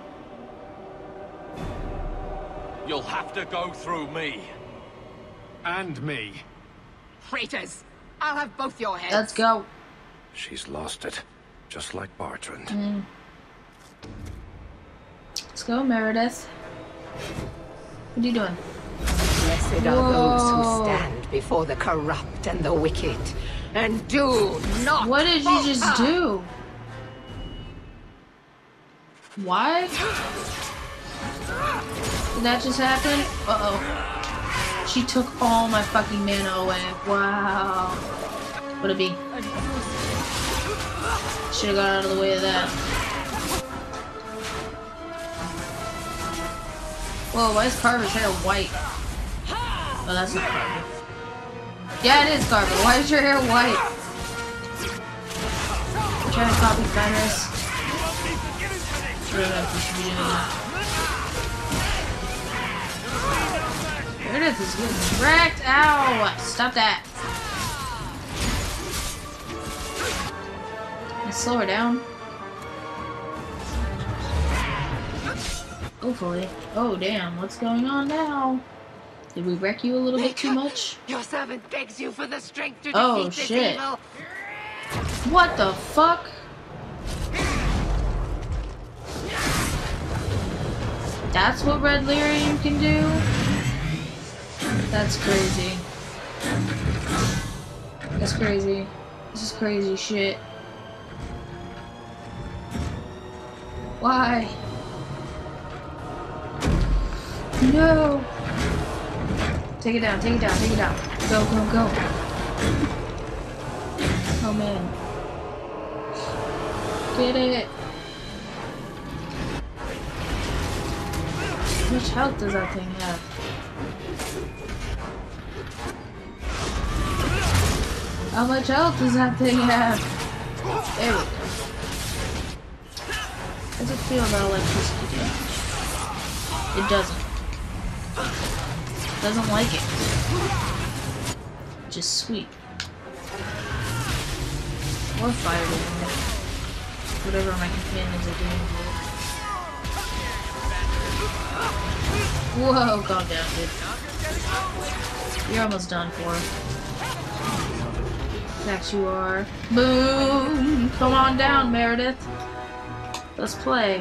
You'll have to go through me. And me. Traitors! I'll have both your heads. Let's go. She's lost it, just like Bertrand. Mm. Let's go, Meredith. What are you doing? Blessed Whoa. are those who stand before the corrupt and the wicked, and do not. What did you just falter. do? Why? Did that just happen? Uh-oh. She took all my fucking mana away. Wow. What a bee. Should've got out of the way of that. Whoa, why is Carver's hair white? Oh, that's not Carver. Yeah, it is Carver. Why is your hair white? I'm trying to copy Fenris. I don't know if we should be doing that. Meredith is getting wrecked. Ow! Stop that. Let's slow her down. Hopefully. Oh, damn. What's going on now? Did we wreck you a little bit too much? Your servant begs you for the strength to Oh, defeat shit. this evil. What the fuck? That's what Red Lyrium can do? That's crazy. That's crazy. This is crazy shit. Why? No! Take it down, take it down, take it down. Go, go, go. Oh man. Get it! How much health does that thing have? How much health does that thing have? There we go. How does it feel about electricity damage? It doesn't. Doesn't like it. Just sweet. Or fire damage. Whatever my companions are doing to it. Whoa, calm down, dude. You're almost done for. That you are. Boom! Come on down, Meredith. Let's play.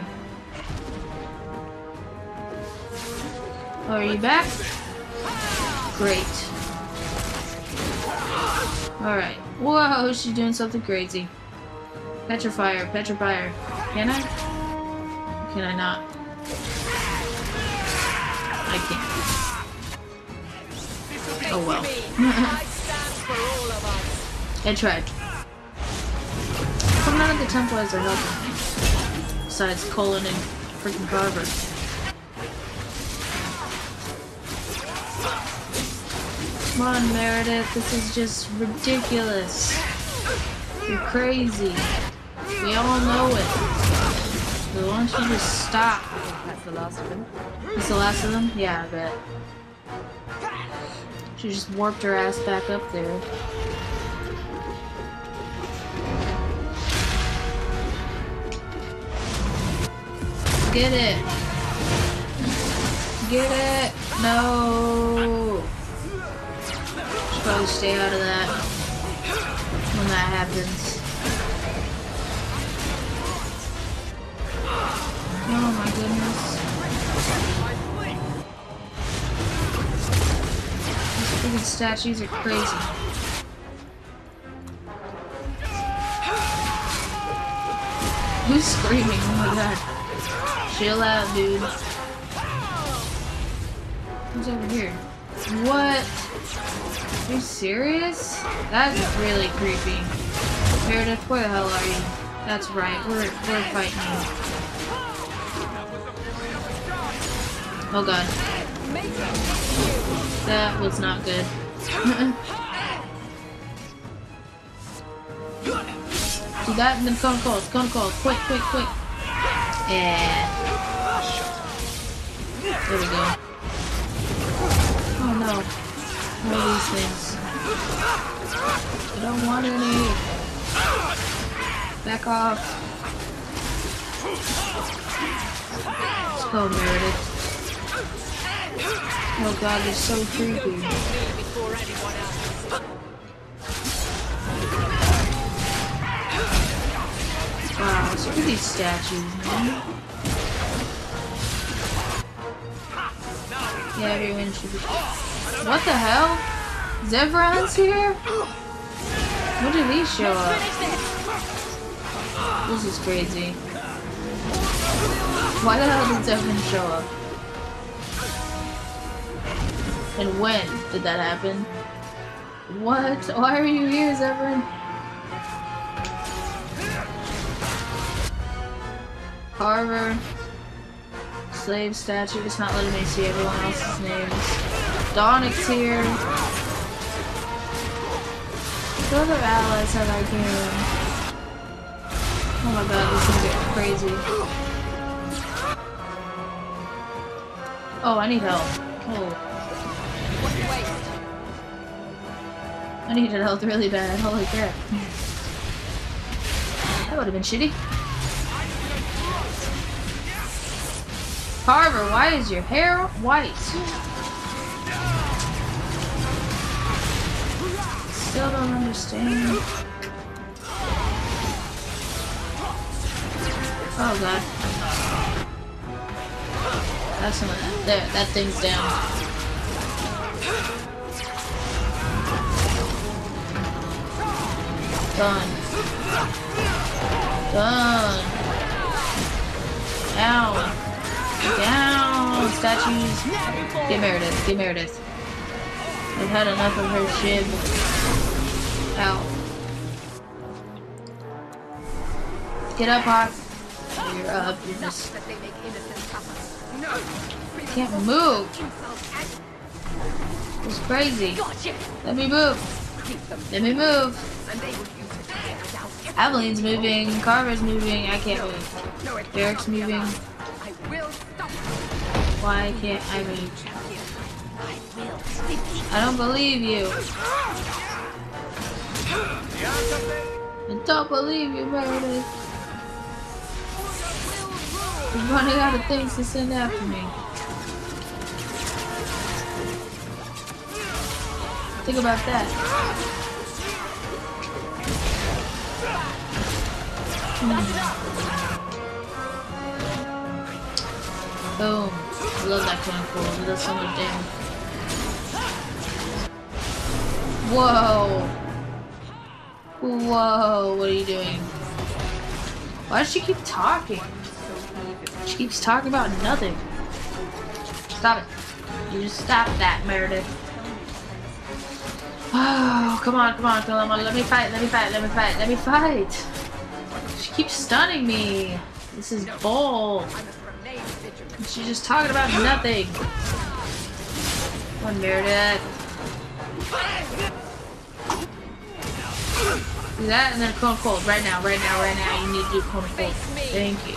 Oh, are you back? Great. Alright. Whoa, she's doing something crazy. Petrifier, petrifier. Can I? Can I not? I can't. Oh well. I tried. Come none of the Templars are helping me. Besides Colin and freaking Carver. Come on, Meredith. This is just ridiculous. You're crazy. We all know it. So why don't you just stop? That's the last of them. That's the last of them? Yeah, I bet. She just warped her ass back up there. Get it! Get it! No! Should probably stay out of that when that happens. Oh my goodness. These freaking statues are crazy. Who's screaming? Oh my god. Chill out, dude. Who's over here? What? Are you serious? That's really creepy. Meredith, where the hell are you? That's right, we're, we're fighting you. Oh god. That was not good. Do that and then cone cold, cone cold, quick, quick, quick. Yeah. There we go. Oh no. What are these things? I don't want any. Back off. Let's go, Meredith. Oh god, they're so creepy. Wow, let's look at these statues, man. Yeah, everyone should be. What the hell? Zevran's here? When did he show up? This is crazy. Why the hell did Zevran show up? And when did that happen? What? Why are you here, Zevran? Carver. Slave statue. It's not letting me see everyone else's names. Donnick's here. What other allies have I here? Oh my god, this is gonna get crazy. Oh, I need help. Oh. I needed help really bad. Holy crap. That would have been shitty. Carver, why is your hair white? Still don't understand. Oh god. That's some of that. There, that thing's down. Done. Done. Down. Down. Statues. Get Meredith. Get Meredith. I've had enough of her shit. Ow. Get up, Hawk. Oh, you're up. You're just... I can't move. It's crazy. Let me move. Let me move. Aveline's moving. Carver's moving. I can't move. Derek's moving. Why can't I move? I don't believe you. I don't believe you, Meredith. You're running out of things to send after me. Think about that. Hmm. Boom. I love that cone cold. It does so much damage. Whoa. Whoa. What are you doing? Why does she keep talking? She keeps talking about nothing. Stop it. You just stop that, Meredith. Oh, come on, come on, come on. Let me fight, let me fight, let me fight, let me fight. She keeps stunning me. This is bull. She's just talking about nothing. Come on, Meredith. Do that and then cone cold. Right now, right now, right now. You need to do cone cold. Thank you.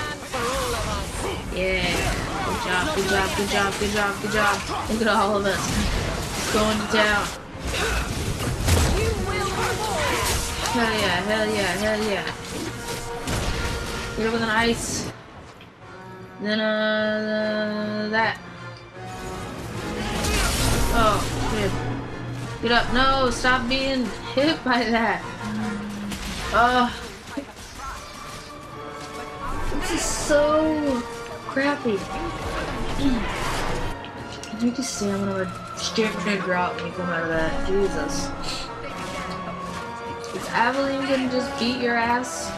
Yeah. Good job, good job, good job, good job, good job. Look at all of us. It's going to town. Hell yeah, hell yeah, hell yeah. Here with an ice. Then, uh, that. Oh, good. Get up. No, stop being hit by that. Oh. This is so crappy. You can stamina would strip figure out when you come out of that. Jesus. Is Aveline gonna just beat your ass?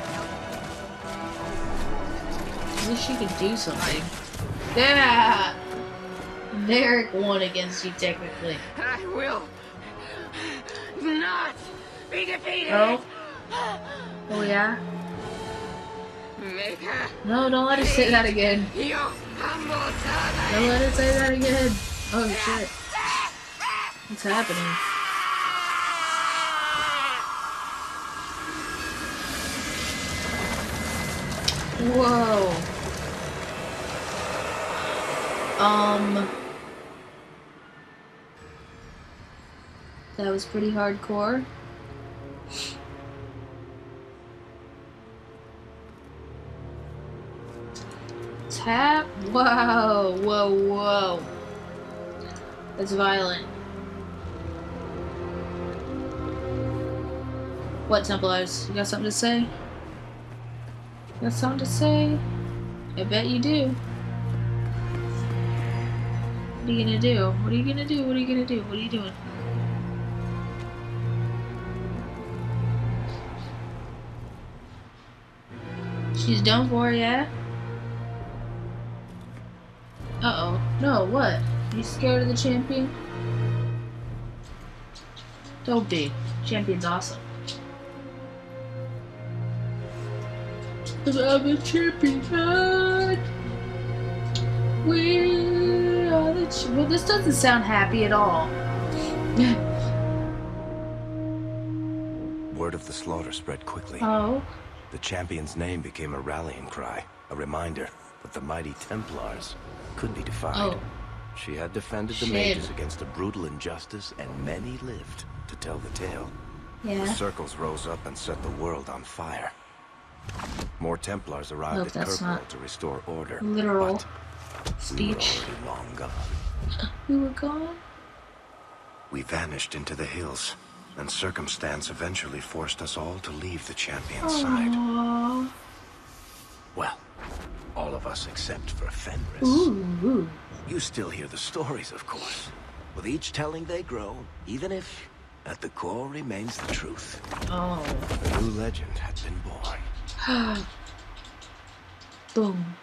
At least she could do something. Yeah! Derek won against you technically. I will not be defeated! Oh? Oh yeah? Maker. No, don't let her say that again. You humble servant. Don't let her say that again. Oh shit. What's happening? Whoa. Um, that was pretty hardcore. Tap? Wow, whoa, whoa. That's violent. What, Templars? You got something to say? You got something to say? I bet you do. What are you gonna do? What are you gonna do? What are you gonna do? What are you doing? She's done for, yeah? Uh-oh. No, what? You scared of the champion? Don't be. Champion's awesome. I'm a champion. We are the ch Well, this doesn't sound happy at all. Word of the slaughter spread quickly. Oh. The champion's name became a rallying cry, a reminder that the mighty Templars could be defied. Oh. She had defended the Shit. mages against a brutal injustice, and many lived to tell the tale. Yeah. The circles rose up and set the world on fire. More Templars arrived Nope, at that's Kirkwall not to restore order. literal but speech. we were already long gone. We were gone? We vanished into the hills, and circumstance eventually forced us all to leave the champion's side. Aww. Well, all of us except for Fenris. Ooh. You still hear the stories, of course. With each telling they grow, even if at the core remains the truth. Oh. A new legend had been born. Boom.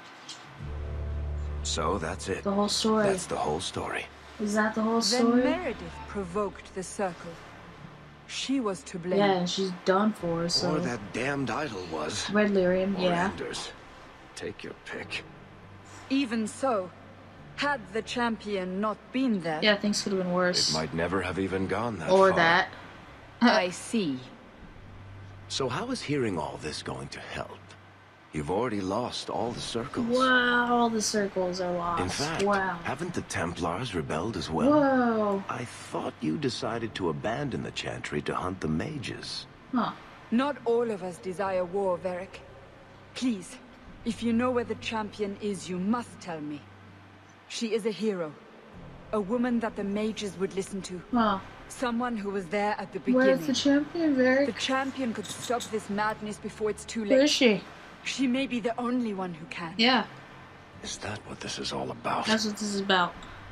So that's it. The whole story. That's the whole story. Is that the whole story? Then Meredith provoked the circle. She was to blame. Yeah, and she's done for, so... Or that damned idol was. Red Lyrium, or yeah. Anders. Take your pick. Even so, had the champion not been there... Yeah, things could have been worse. It might never have even gone that or far. that. I see. So how is hearing all this going to help? You've already lost all the circles. Wow, all the circles are lost. In fact, wow. haven't the Templars rebelled as well? Whoa. I thought you decided to abandon the Chantry to hunt the mages. Huh. Not all of us desire war, Varric. Please, if you know where the champion is, you must tell me. She is a hero. A woman that the mages would listen to. Huh. Someone who was there at the beginning. Where's the champion, Varric? The champion could stop this madness before it's too late. Where is she? She may be the only one who can. Yeah. Is that what this is all about? That's what this is about.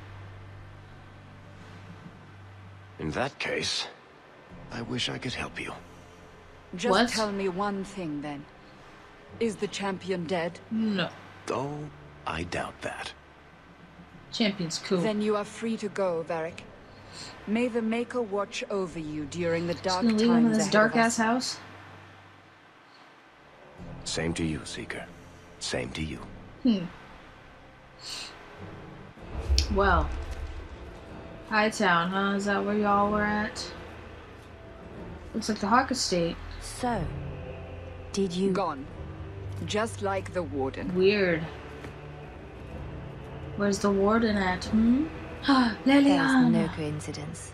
In that case, I wish I could help you. Just What? tell me one thing, then. Is the champion dead? No. Oh, I doubt that. Champion's cool. Then you are free to go, Varric. May the Maker watch over you during the dark Just gonna leave him in times this ahead dark of us. ass house? Same to you, Seeker. Same to you. Hmm. Well. Hightown, huh? Is that where y'all were at? Looks like the Hawk Estate. So, did you... Gone. Just like the Warden. Weird. Where's the Warden at, hmm? There's Leliana. no coincidence.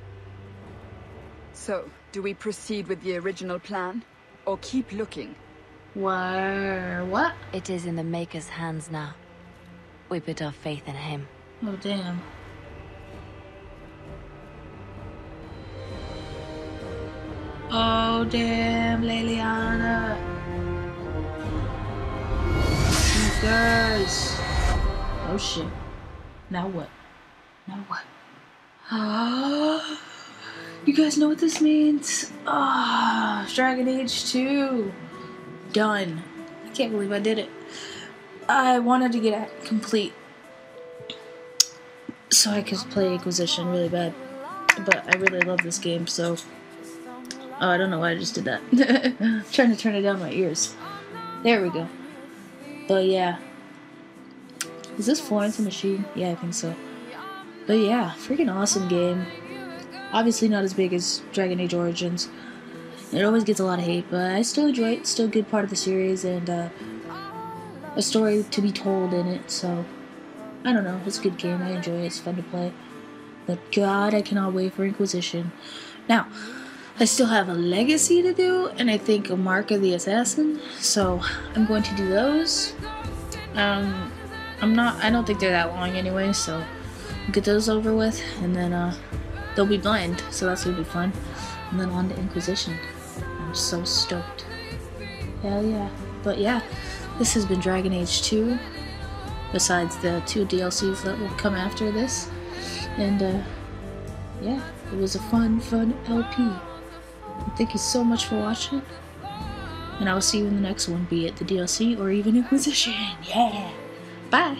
So, do we proceed with the original plan? Or keep looking? Where? What? It is in the Maker's hands now. We put our faith in him. Oh, damn. Oh, damn, Leliana. You guys. Oh, shit. Now what? Now what? You guys know what this means? Ah, Dragon Age two. Done. I can't believe I did it. I wanted to get it complete so I could play Inquisition really bad. But I really love this game, so... Oh, I don't know why I just did that. I'm trying to turn it down my ears. There we go. But yeah. Is this Florence the Machine? Yeah, I think so. But yeah, freaking awesome game. Obviously not as big as Dragon Age Origins. It always gets a lot of hate, but I still enjoy it. It's still a good part of the series, and uh, a story to be told in it, so I don't know, it's a good game, I enjoy it, it's fun to play. But God, I cannot wait for Inquisition. Now, I still have a Legacy to do, and I think a Mark of the Assassin, so I'm going to do those. Um, I'm not, I don't think they're that long anyway, so get those over with, and then uh, they'll be blind, so that's gonna be fun. And then on to Inquisition. I'm so stoked. Hell yeah. But yeah, this has been Dragon Age two, besides the two D L Cs that will come after this. And uh, yeah, it was a fun, fun L P. Thank you so much for watching, and I will see you in the next one, be it the D L C or even Inquisition. Yeah! Bye!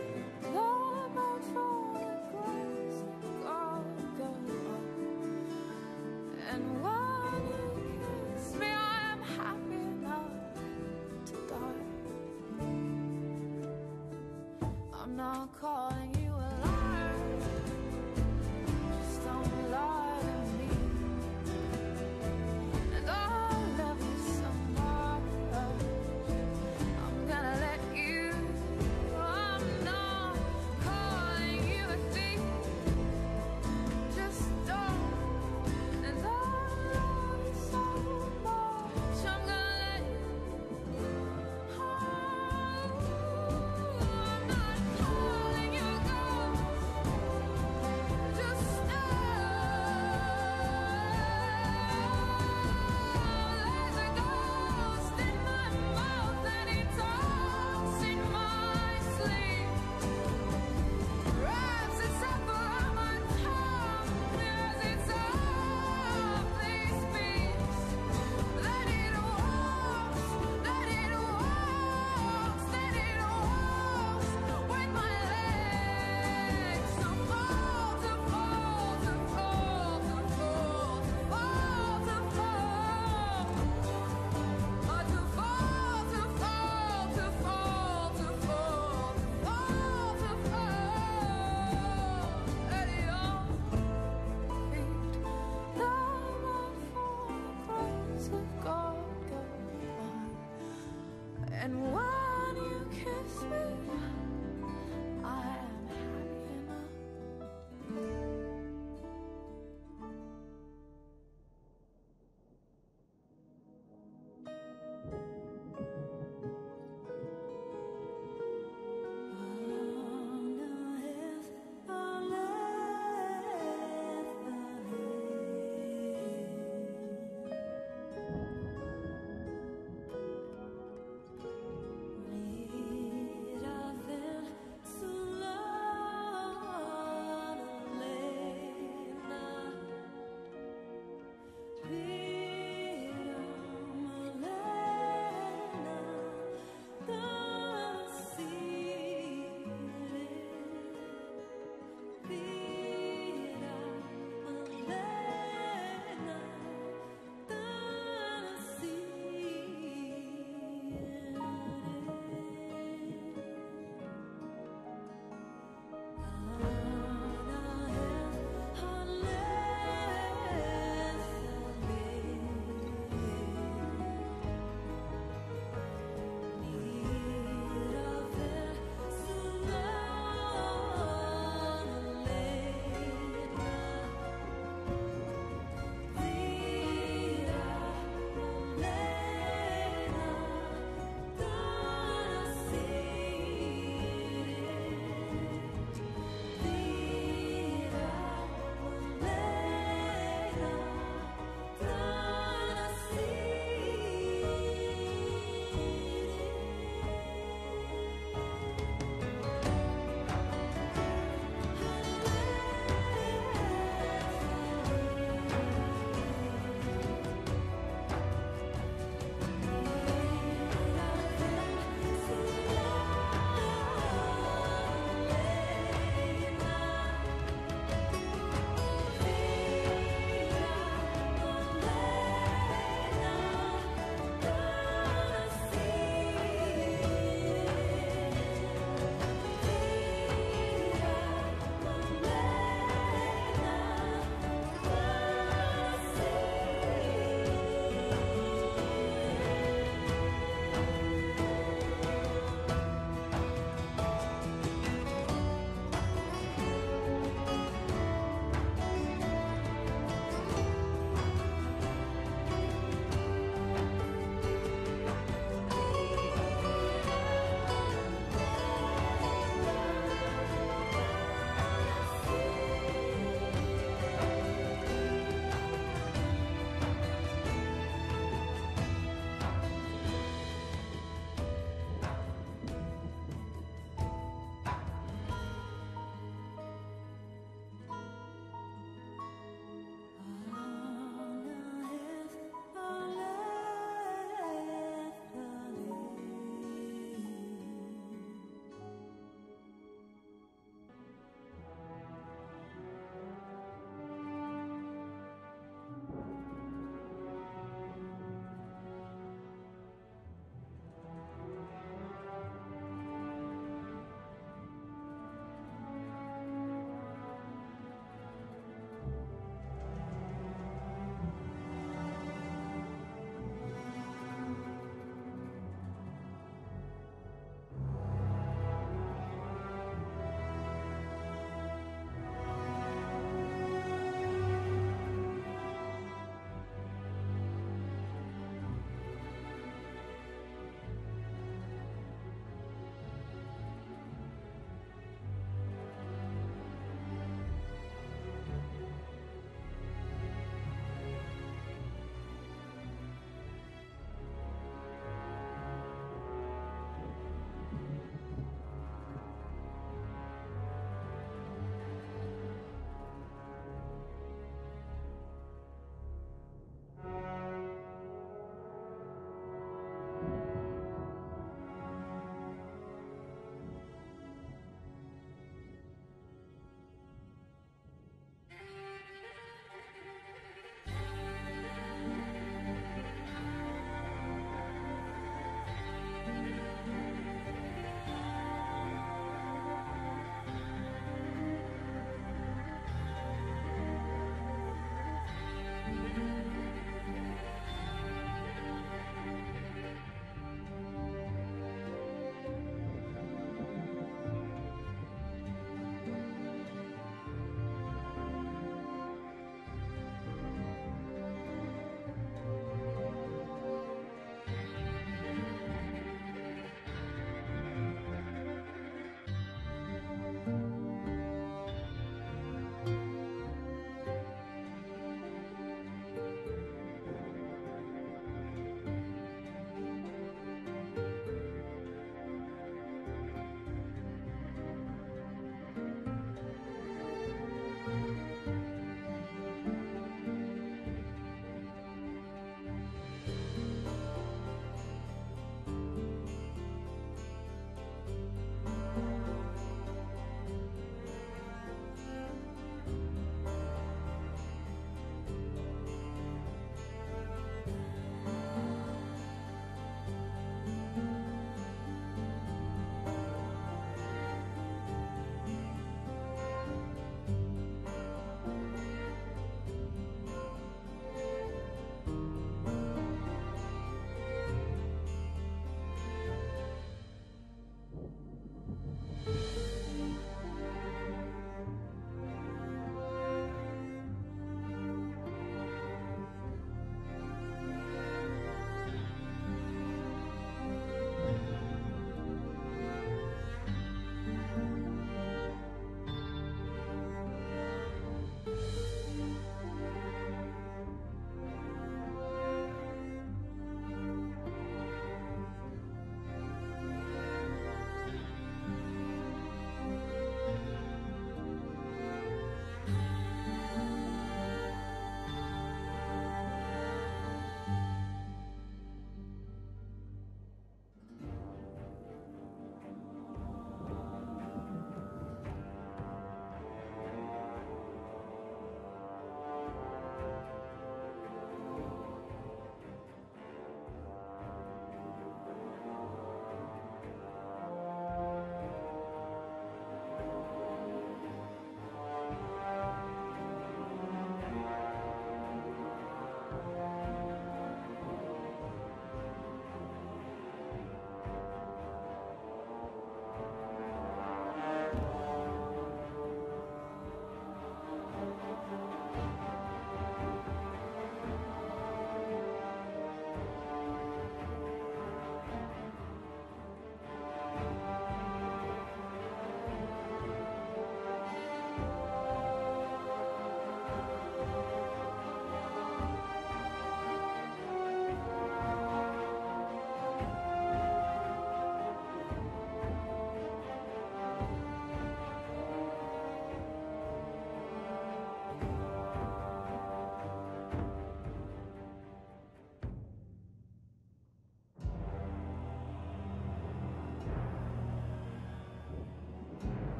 I'm not calling you a liar, just don't lie to me. And I'll love you so much, I'm gonna let you. I'm not calling you a thief, just don't. And I'll love you so much, I'm gonna let you. And when you kiss me, I am happy enough. Let